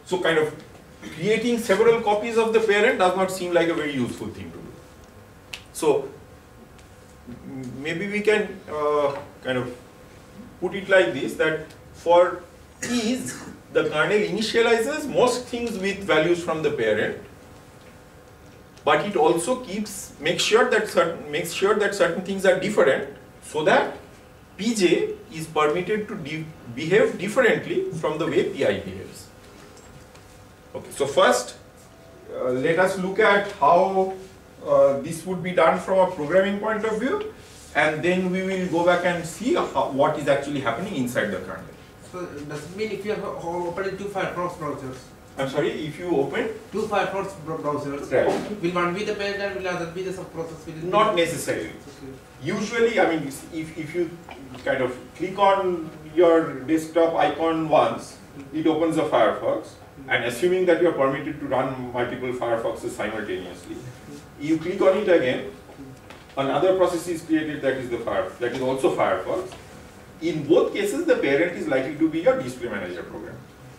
So kind of creating several copies of the parent does not seem like a very useful thing to do. So maybe we can uh, kind of put it like this, that for ease, the kernel initializes most things with values from the parent, but it also keeps, makes sure that certain, makes sure that certain things are different, so that P J is permitted to de behave differently from the way P I behaves. Okay, so first, uh, let us look at how uh, this would be done from a programming point of view, and then we will go back and see how, what is actually happening inside the kernel. So does it mean if you are opening two Firefox browsers? I'm sorry, if you open? Two Firefox browsers, Right. will one be the parent and will other be the sub-process? Will Not necessarily. Okay. Usually, I mean, if, if you kind of click on your desktop icon once, it opens a Firefox, and assuming that you are permitted to run multiple Firefoxes simultaneously, you click on it again, another process is created that is the Fire, that is also Firefox. In both cases, the parent is likely to be your display manager program.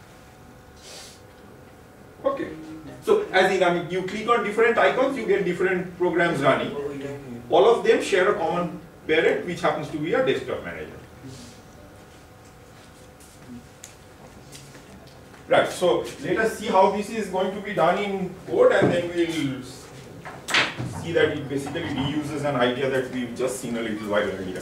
Okay. So, as in, I mean, you click on different icons, you get different programs running. All of them share a common parent, which happens to be a desktop manager. Right. So, let us see how this is going to be done in code, and then we'll see that it basically reuses an idea that we've just seen a little while earlier.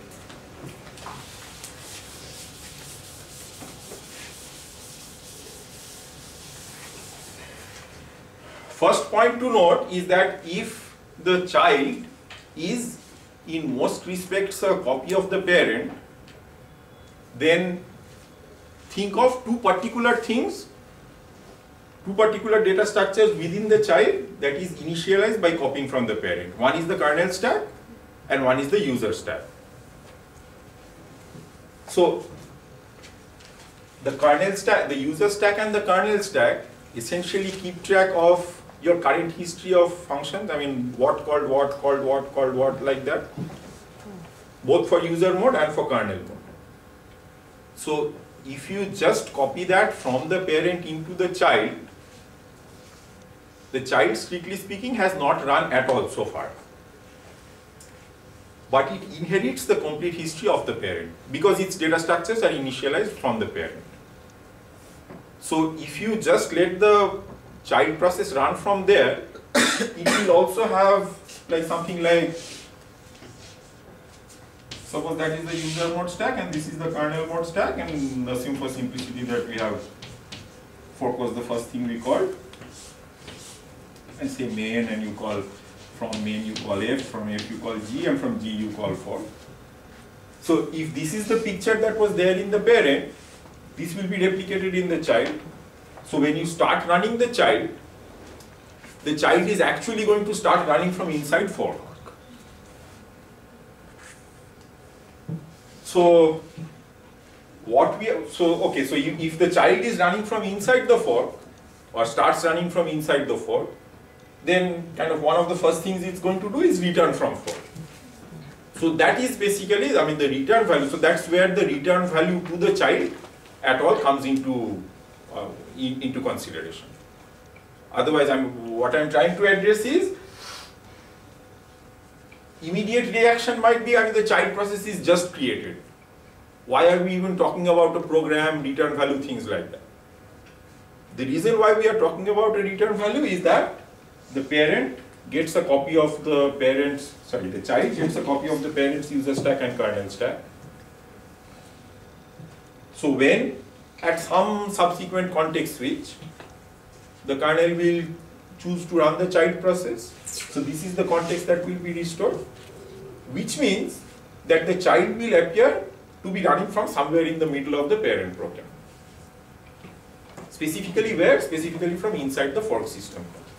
First point to note is that if the child is in most respects a copy of the parent, then think of two particular things, two particular data structures within the child that is initialized by copying from the parent. One is the kernel stack and one is the user stack. So the kernel stack, the user stack and the kernel stack essentially keep track of your current history of functions. I mean, what called what, called what, called what, like that, both for user mode and for kernel mode. So if you just copy that from the parent into the child, the child, strictly speaking, has not run at all so far. But it inherits the complete history of the parent because its data structures are initialized from the parent. So if you just let the child process run from there, it will also have like something like, suppose that is the user mode stack and this is the kernel mode stack, and assume for simplicity that we have fork was the first thing we called, and say main, and you call from main you call F, from F you call G, and from G you call fork. So if this is the picture that was there in the parent, this will be replicated in the child. So when you start running the child, the child is actually going to start running from inside fork. So what we so okay, so you, if the child is running from inside the fork or starts running from inside the fork, then kind of one of the first things it's going to do is return from fork. So that is basically, I mean, the return value. So that's where the return value to the child at all comes into uh, in, into consideration. Otherwise, I'm what I'm trying to address is immediate reaction might be, I mean, the child process is just created. Why are we even talking about a program, return value, things like that? The reason why we are talking about a return value is that the parent gets a copy of the parent's, sorry, the child gets a copy of the parent's user stack and kernel stack. So when at some subsequent context switch, the kernel will choose to run the child process. So this is the context that will be restored, which means that the child will appear to be running from somewhere in the middle of the parent program. Specifically where? Specifically from inside the fork system.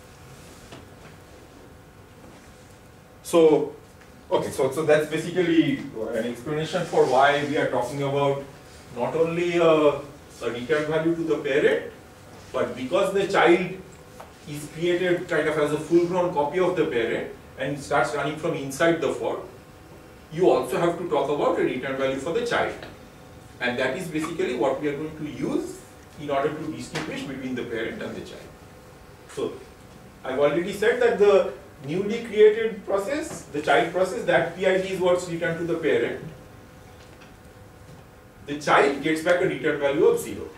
So, okay, so, so that's basically an explanation for why we are talking about not only a, a return value to the parent, but because the child is created kind of as a full-grown copy of the parent and starts running from inside the fork, you also have to talk about a return value for the child. And that is basically what we are going to use in order to distinguish between the parent and the child. So I've already said that the newly created process, the child process, that P I D is what's returned to the parent. The child gets back a return value of zero.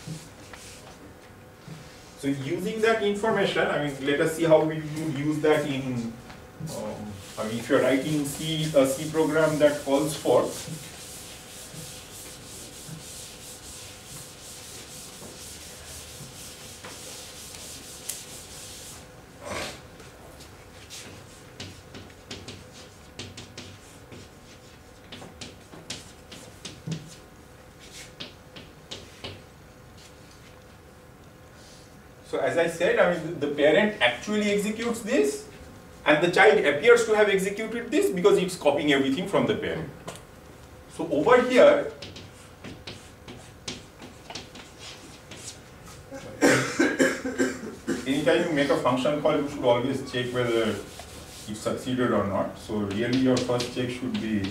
So using that information, I mean, let us see how we would use that in, um, I mean, if you're writing C, a C program that calls for So as I said, I mean, the parent actually executes this, and the child appears to have executed this because it's copying everything from the parent. So over here, anytime you make a function call, you should always check whether it succeeded or not. So really your first check should be,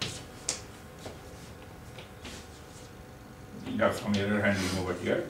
you have some error handling over here.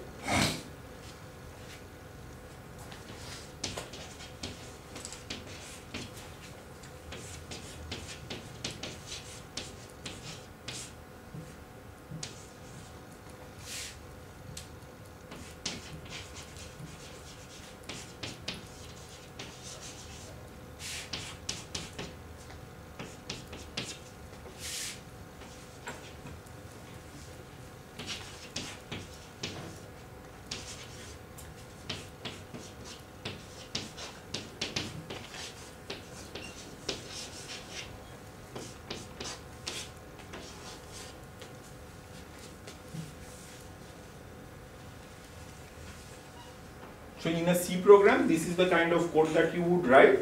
So in a C program, this is the kind of code that you would write.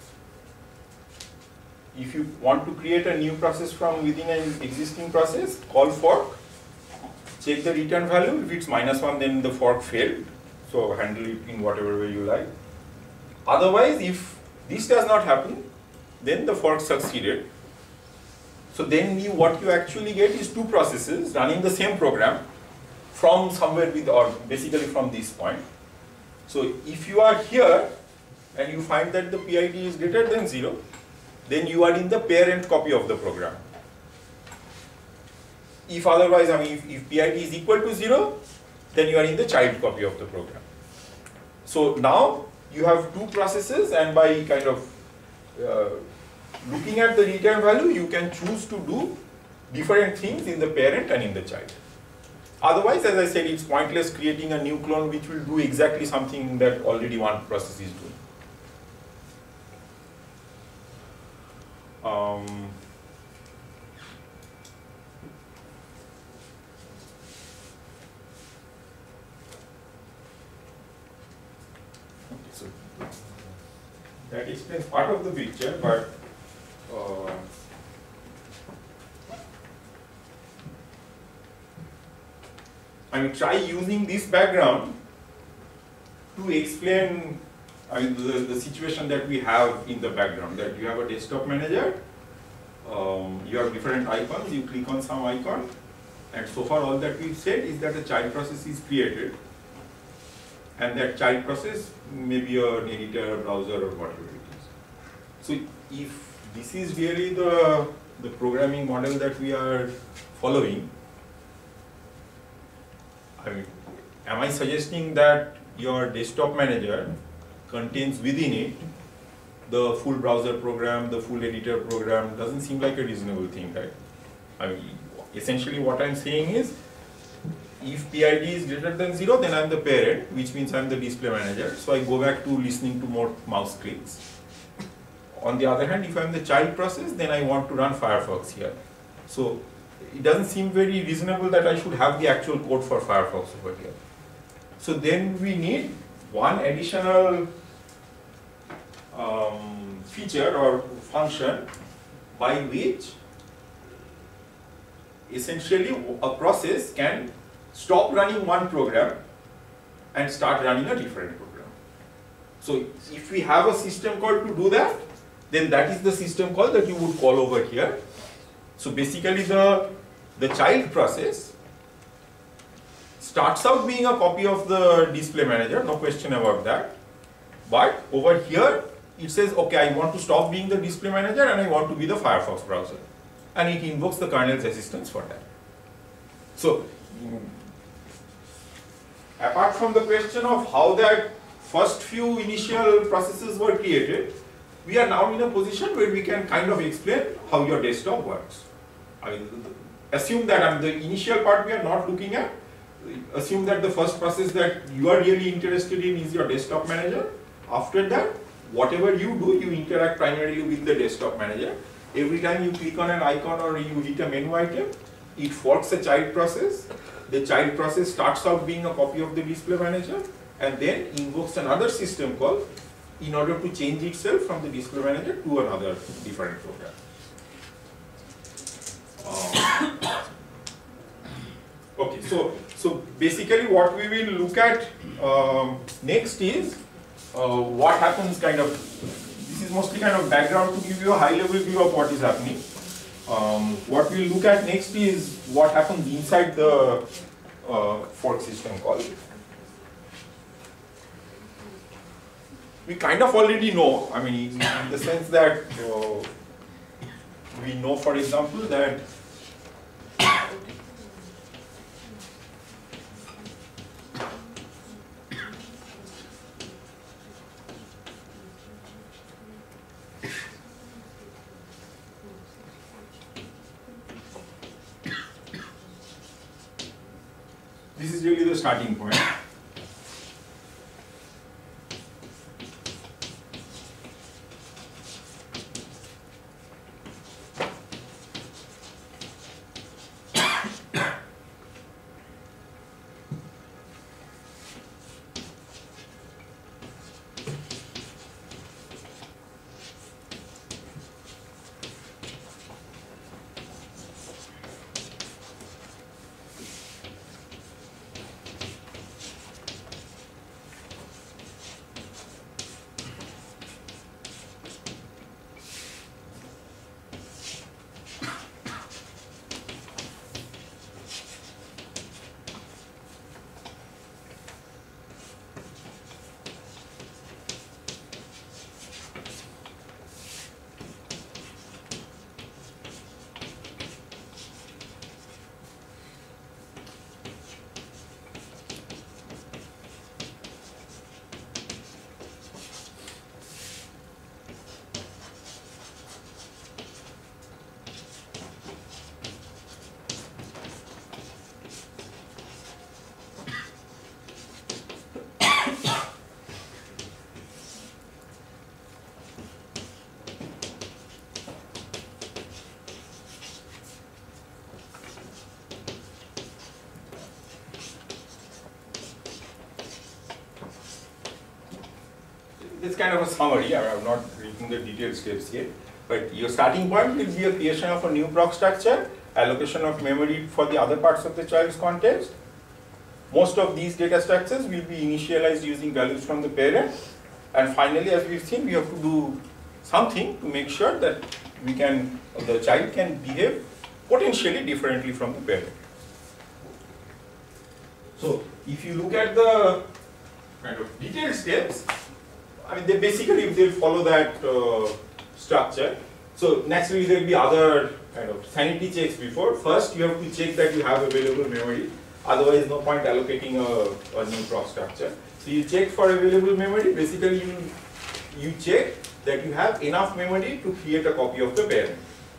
If you want to create a new process from within an existing process, call fork, check the return value. If it's minus one, then the fork failed. So handle it in whatever way you like. Otherwise, if this does not happen, then the fork succeeded. So then you, what you actually get is two processes running the same program from somewhere with, or basically from this point. So if you are here and you find that the P I D is greater than zero, then you are in the parent copy of the program. If otherwise, I mean, if, if P I D is equal to zero, then you are in the child copy of the program. So now you have two processes, and by kind of uh, looking at the return value, you can choose to do different things in the parent and in the child. Otherwise, as I said, it's pointless creating a new clone which will do exactly something that already one process is doing. Um, okay, so that explains part of the picture, but uh, I mean, try using this background to explain I mean, the, the situation that we have in the background, that you have a desktop manager, um, you have different icons, you click on some icon, and so far all that we've said is that a child process is created, and that child process may be an editor, browser, or whatever it is. So if this is really the, the programming model that we are following, I mean, am I suggesting that your desktop manager contains within it the full browser program, the full editor program? Doesn't seem like a reasonable thing, right? I mean, essentially what I'm saying is, if P I D is greater than zero, then I'm the parent, which means I'm the display manager. So I go back to listening to more mouse clicks. On the other hand, if I'm the child process, then I want to run Firefox here. So it doesn't seem very reasonable that I should have the actual code for Firefox over here. So then we need one additional um, feature or function by which essentially a process can stop running one program and start running a different program. So if we have a system call to do that, then that is the system call that you would call over here. So basically the, the child process starts out being a copy of the display manager, no question about that. But over here, it says, okay, I want to stop being the display manager and I want to be the Firefox browser. And it invokes the kernel's assistance for that. So, mm, apart from the question of how that first few initial processes were created, we are now in a position where we can kind of explain how your desktop works. I mean, assume that um, the initial part we are not looking at. Assume that the first process that you are really interested in is your desktop manager. After that, whatever you do, you interact primarily with the desktop manager. Every time you click on an icon or you hit a menu item, it forks a child process. The child process starts out being a copy of the display manager and then invokes another system call in order to change itself from the display manager to another different program. Um, okay, so so basically what we will look at um, next is uh, what happens kind of, this is mostly kind of background to give you a high level view of what is happening. Um, what we'll look at next is what happens inside the uh, fork system call. We kind of already know, I mean, in, in the sense that uh, we know, for example, that this is really the starting point. It's kind of a summary. I'm not reading the detailed steps yet, but your starting point will be a creation of a new proc structure, allocation of memory for the other parts of the child's context. Most of these data structures will be initialized using values from the parent, and finally, as we've seen, we have to do something to make sure that we can, the child can behave potentially differently from the parent. So, if you look at the kind of detailed steps, I mean, they basically they'll follow that uh, structure. So naturally there will be other kind of sanity checks before. First, you have to check that you have available memory. Otherwise, no point allocating a, a new proc structure. So you check for available memory. Basically, you you check that you have enough memory to create a copy of the parent.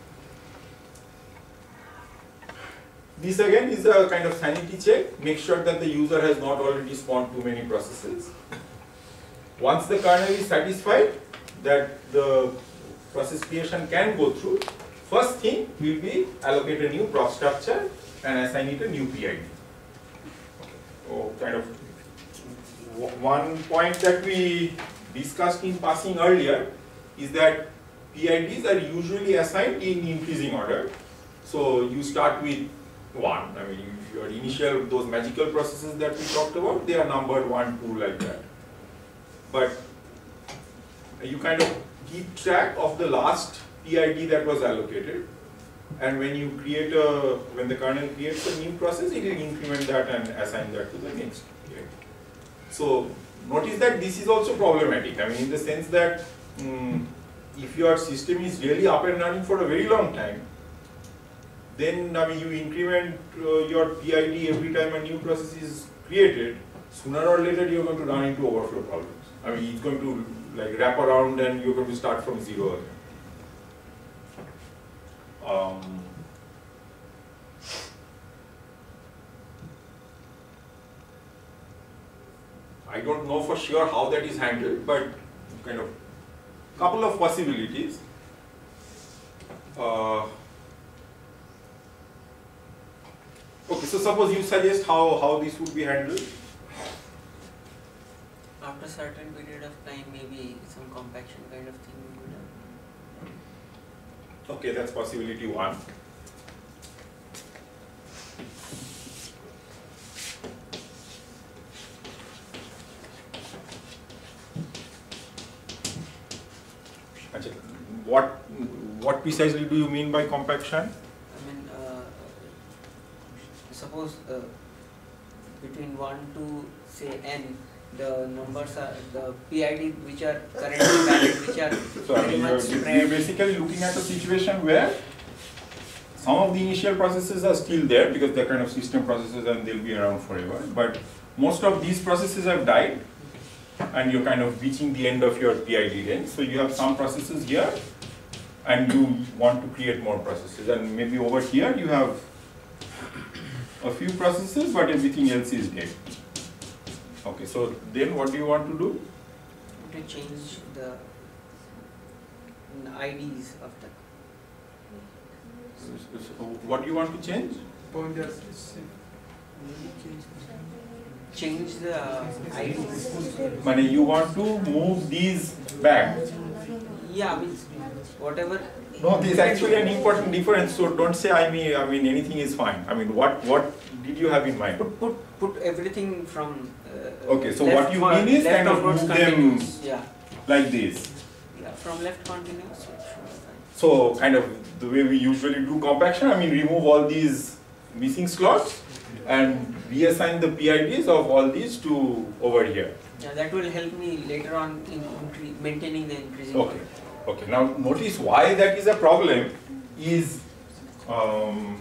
This again is a kind of sanity check. Make sure that the user has not already spawned too many processes. Once the kernel is satisfied that the process creation can go through, first thing will be allocate a new proc structure and assign it a new P I D. So kind of one point that we discussed in passing earlier is that P I Ds are usually assigned in increasing order. So you start with one. I mean, your initial, those magical processes that we talked about, they are numbered one, two, like that. But you kind of keep track of the last P I D that was allocated. and when you create a, when the kernel creates a new process, it will increment that and assign that to the next P I D. So notice that this is also problematic. I mean, in the sense that um, if your system is really up and running for a very long time, then I mean you increment uh, your P I D every time a new process is created. Sooner or later, you're going to run into overflow problems. I mean, it's going to like wrap around, and you're going to start from zero again. Um, I don't know for sure how that is handled, but kind of couple of possibilities. Uh, okay, so suppose you suggest how, how this would be handled. After certain period of time, maybe some compaction kind of thing will be done. Okay, that's possibility one. What what precisely do you mean by compaction? I mean, uh, suppose uh, between one to say n, the numbers are the P I D which are currently valid, which are So I very mean, much you're, spread. you're basically looking at a situation where some of the initial processes are still there because they're kind of system processes and they'll be around forever. But most of these processes have died, and you're kind of reaching the end of your P I D range. So you have some processes here, and you want to create more processes. And maybe over here you have a few processes, but everything else is dead. Okay, so then what do you want to do? To change the I Ds of the. So, so what do you want to change? Pointers. Change the uh, I Ds. Money, you want to move these back. Yeah, means whatever. No, there's actually an important difference. So don't say I mean I mean anything is fine. I mean what what did you have in mind? Put put put everything from. Uh, Okay, so left what you for- mean is left kind of upwards move them continuous. Yeah, like this. yeah, from left continuous. it should be fine. So kind of the way we usually do compaction, I mean remove all these missing slots and reassign the P I Ds of all these to over here. Yeah, that will help me later on in incre- maintaining the increasing. Okay. Okay. Now notice why that is a problem is um,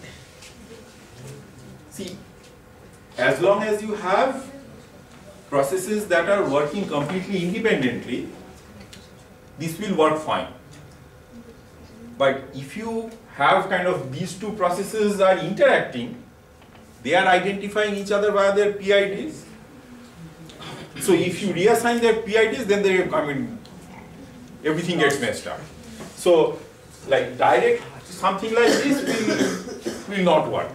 see, as long as you have processes that are working completely independently, this will work fine. But if you have kind of these two processes are interacting, they are identifying each other via their P I Ds. So if you reassign their P I Ds, then they, I mean, everything gets messed up. So, like direct something like this will, will not work.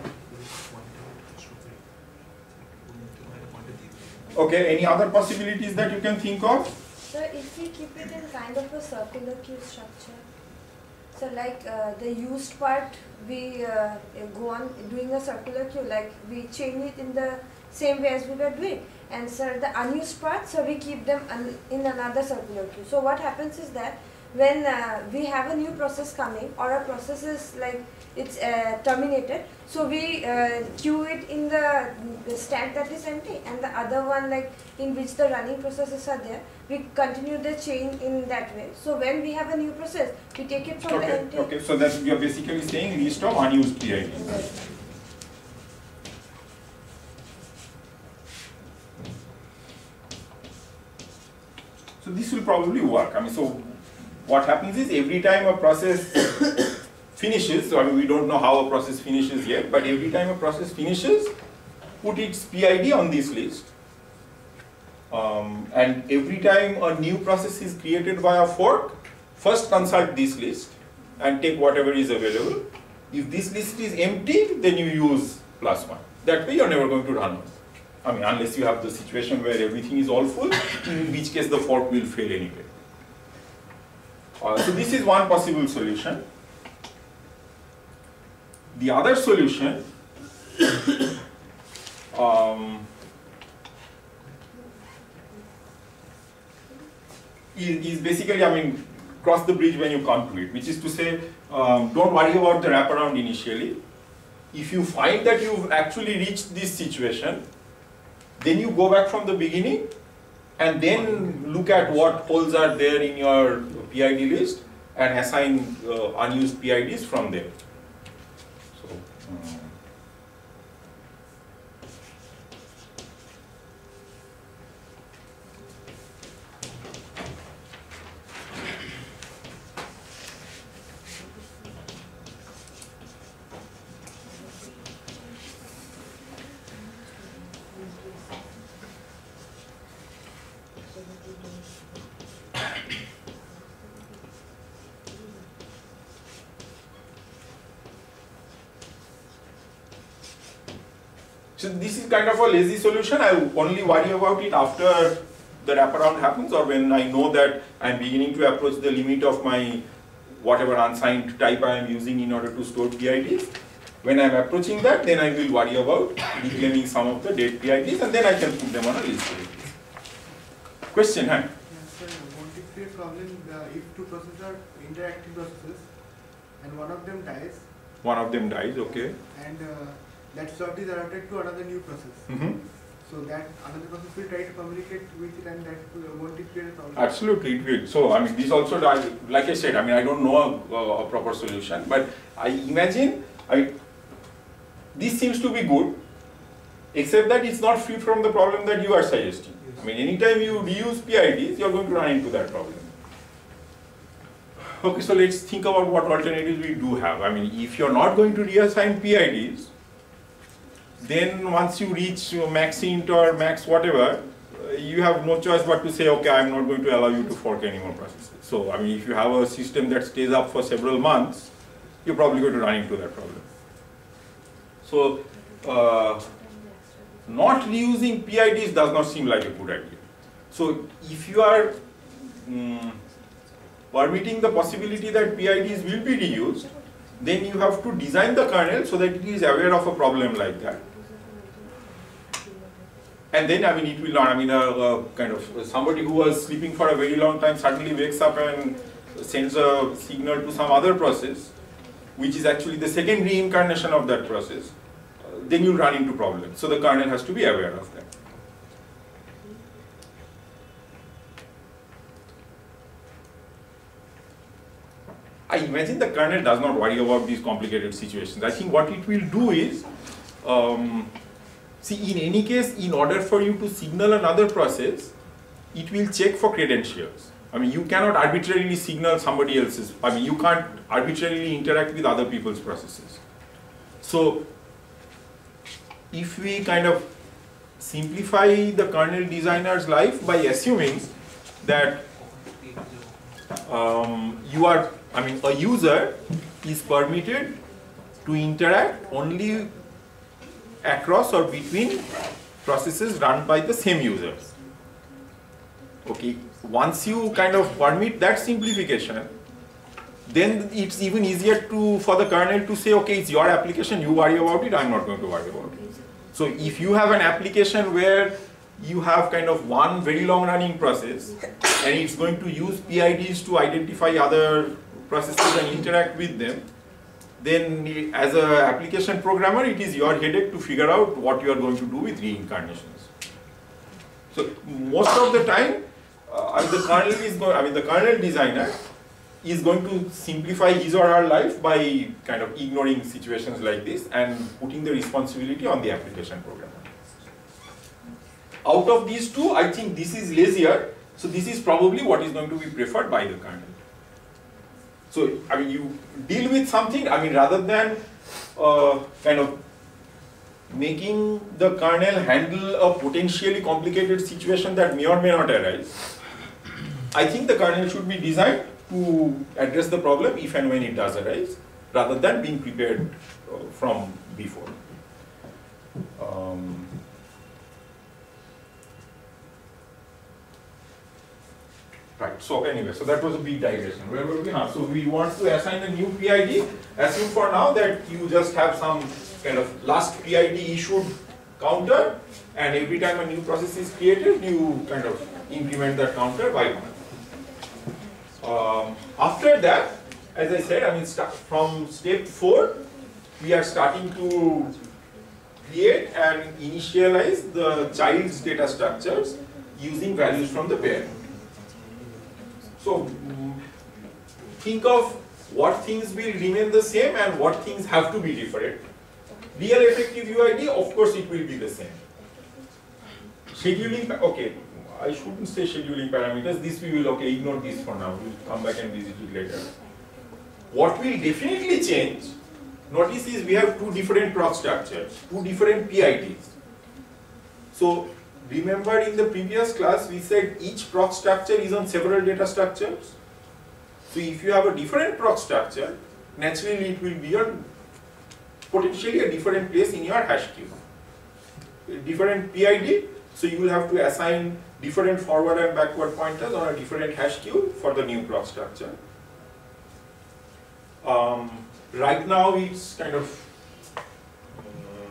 Okay, any other possibilities that you can think of? So if we keep it in kind of a circular queue structure, so like uh, the used part, we uh, go on doing a circular queue, like we change it in the same way as we were doing. And sir, the unused parts, so we keep them un in another circular queue. So what happens is that when uh, we have a new process coming, or a process is like it's uh, terminated, so we uh, queue it in the, the stack that is empty, and the other one like in which the running processes are there, we continue the chain in that way. So when we have a new process, we take it from the Okay, empty. okay, so that you're basically saying list of unused P I Ds. Yes. So this will probably work. I mean, so what happens is every time a process finishes, so I mean we don't know how a process finishes yet, but every time a process finishes, put its P I D on this list. Um, and every time a new process is created by a fork, first consult this list and take whatever is available. If this list is empty, then you use plus one. That way you're never going to run one. I mean, unless you have the situation where everything is all full, in which case the fork will fail anyway. Uh, so this is one possible solution. The other solution um, is, is basically, I mean, cross the bridge when you come to it, which is to say, um, don't worry about the wraparound initially. If you find that you've actually reached this situation, then you go back from the beginning and then look at what holes are there in your P I D list and assign uh, unused P I Ds from there. So, um, So this is kind of a lazy solution. I only worry about it after the wraparound happens, or when I know that I'm beginning to approach the limit of my whatever unsigned type I am using in order to store P I Ds. When I'm approaching that, then I will worry about reclaiming some of the dead P I Ds, and then I can put them on a list. Question, huh? Yes, sir. Won't it create problem uh, if two processes are interacting processes and one of them dies? One of them dies, okay. And uh, that slot is allotted to another new process. Mm-hmm. So that another process will try to communicate with it, and that uh, won't it create a problem? Absolutely, it will. So, I mean, this also, like I said, I mean, I don't know a, a proper solution, but I imagine, I, this seems to be good, except that it's not free from the problem that you are suggesting. I mean, anytime you reuse P I Ds, you're going to run into that problem. Okay, so let's think about what alternatives we do have. I mean, if you're not going to reassign P I Ds, then once you reach max int or max whatever, uh, you have no choice but to say, okay, I'm not going to allow you to fork any more processes. So, I mean, if you have a system that stays up for several months, you're probably going to run into that problem. So, uh, not reusing P I Ds does not seem like a good idea. So, if you are um, permitting the possibility that P I Ds will be reused, then you have to design the kernel so that it is aware of a problem like that. And then, I mean, it will not, I mean, a, a kind of somebody who was sleeping for a very long time suddenly wakes up and sends a signal to some other process, which is actually the second reincarnation of that process, uh, then you'll run into problems. So the kernel has to be aware of that. I imagine the kernel does not worry about these complicated situations. I think what it will do is, um, see, in any case, in order for you to signal another process, it will check for credentials. I mean, you cannot arbitrarily signal somebody else's, I mean, you can't arbitrarily interact with other people's processes. So, if we kind of simplify the kernel designer's life by assuming that um, you are, I mean, a user is permitted to interact only across or between processes run by the same users. Okay, once you kind of permit that simplification, then it's even easier to for the kernel to say, okay, it's your application, you worry about it, I'm not going to worry about it. So if you have an application where you have kind of one very long running process and it's going to use P I Ds to identify other processes and interact with them, then as an application programmer, it is your headache to figure out what you are going to do with reincarnations. So most of the time, uh, the kernel is going, I mean the kernel designer is going to simplify his or her life by kind of ignoring situations like this and putting the responsibility on the application programmer. Out of these two, I think this is lazier, so this is probably what is going to be preferred by the kernel. So, I mean, you deal with something, I mean, rather than uh, kind of making the kernel handle a potentially complicated situation that may or may not arise, I think the kernel should be designed to address the problem if and when it does arise, rather than being prepared uh, from before. Um, Right, so anyway, so that was a big digression. Where were we? Huh? So we want to assign a new P I D. Assume for now that you just have some kind of last P I D issued counter, and every time a new process is created, you kind of increment that counter by one. Um, after that, as I said, I mean, start from step four, we are starting to create and initialize the child's data structures using values from the parent. So, mm, think of what things will remain the same and what things have to be different. Real effective U I D, of course, it will be the same. Scheduling, okay, I shouldn't say scheduling parameters. This we will, okay, ignore this for now. We'll come back and visit it later. What will definitely change, notice is we have two different proc structures, two different P I Ts. So, remember in the previous class we said each proc structure is on several data structures. So, if you have a different proc structure, naturally it will be on potentially a different place in your hash queue. A different P I D, so you will have to assign different forward and backward pointers on a different hash queue for the new proc structure. Um, right now it's kind of, um,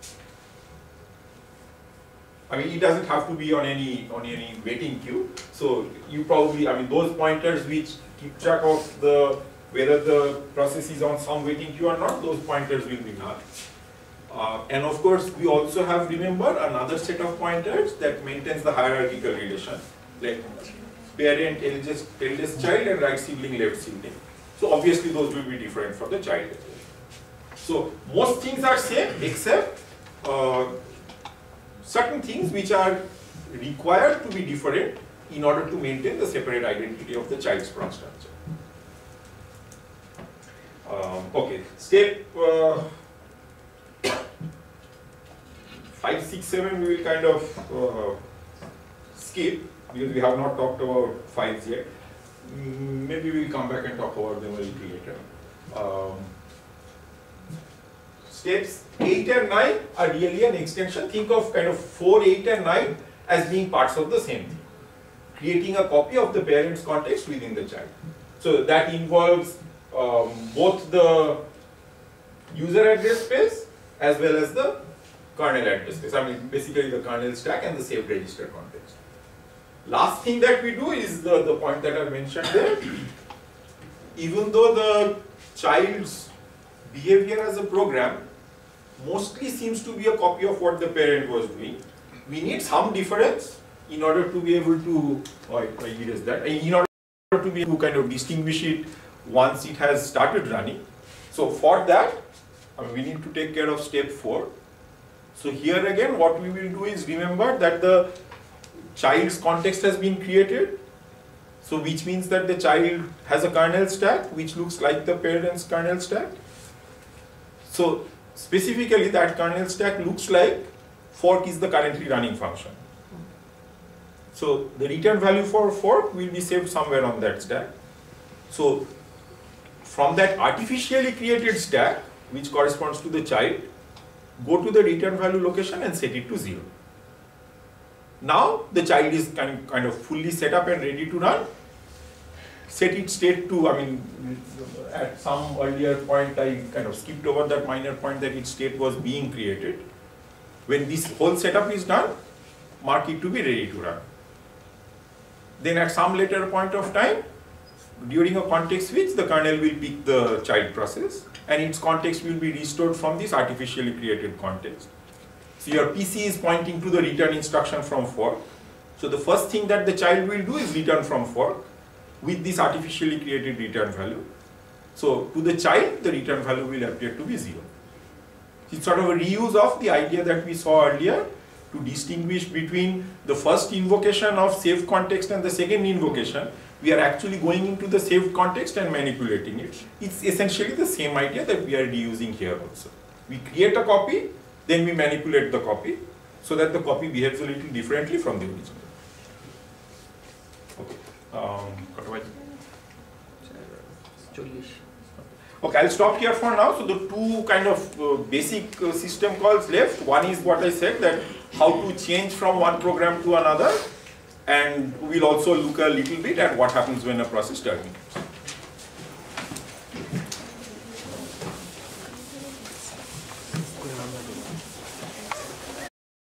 I mean, it doesn't have to be on any on any waiting queue. So you probably, I mean, those pointers which keep track of the whether the process is on some waiting queue or not, those pointers will be null. Uh, and of course, we also have, remember, another set of pointers that maintains the hierarchical relation, like parent, eldest, eldest child, and right sibling, left sibling. So obviously, those will be different for the child as well. So most things are same except uh, certain things which are required to be different in order to maintain the separate identity of the child's proc structure. Um, okay, step uh, five, six, seven we will kind of uh, skip because we have not talked about fives yet. Mm, maybe we will come back and talk about them a little later. Um, steps eight and nine are really an extension. Think of kind of four, eight and nine as being parts of the same thing. Creating a copy of the parent's context within the child. So that involves um, both the user address space as well as the kernel address space. I mean, basically the kernel stack and the saved register context. Last thing that we do is the, the point that I mentioned there. Even though the child's behavior as a program mostly seems to be a copy of what the parent was doing, we need some difference in order to be able to, oh, I, I erase that, in order to be able to kind of distinguish it once it has started running. So for that, I mean, we need to take care of step four. So here again, what we will do is remember that the child's context has been created. So which means that the child has a kernel stack which looks like the parent's kernel stack. So specifically that kernel stack looks like fork is the currently running function. So the return value for fork will be saved somewhere on that stack. So from that artificially created stack, which corresponds to the child, go to the return value location and set it to zero. Now the child is kind of, kind of fully set up and ready to run. Set its state to, I mean, at some earlier point I kind of skipped over that minor point that its state was being created. When this whole setup is done, mark it to be ready to run. Then at some later point of time, during a context switch, the kernel will pick the child process and its context will be restored from this artificially created context. So your P C is pointing to the return instruction from fork. So the first thing that the child will do is return from fork with this artificially created return value. So to the child, the return value will appear to be zero. It's sort of a reuse of the idea that we saw earlier to distinguish between the first invocation of saved context and the second invocation. We are actually going into the saved context and manipulating it. It's essentially the same idea that we are reusing here also. We create a copy, then we manipulate the copy so that the copy behaves a little differently from the original. Okay. Um, okay, I'll stop here for now. So the two kind of uh, basic uh, system calls left. One is what I said, that how to change from one program to another. And we'll also look a little bit at what happens when a process terminates.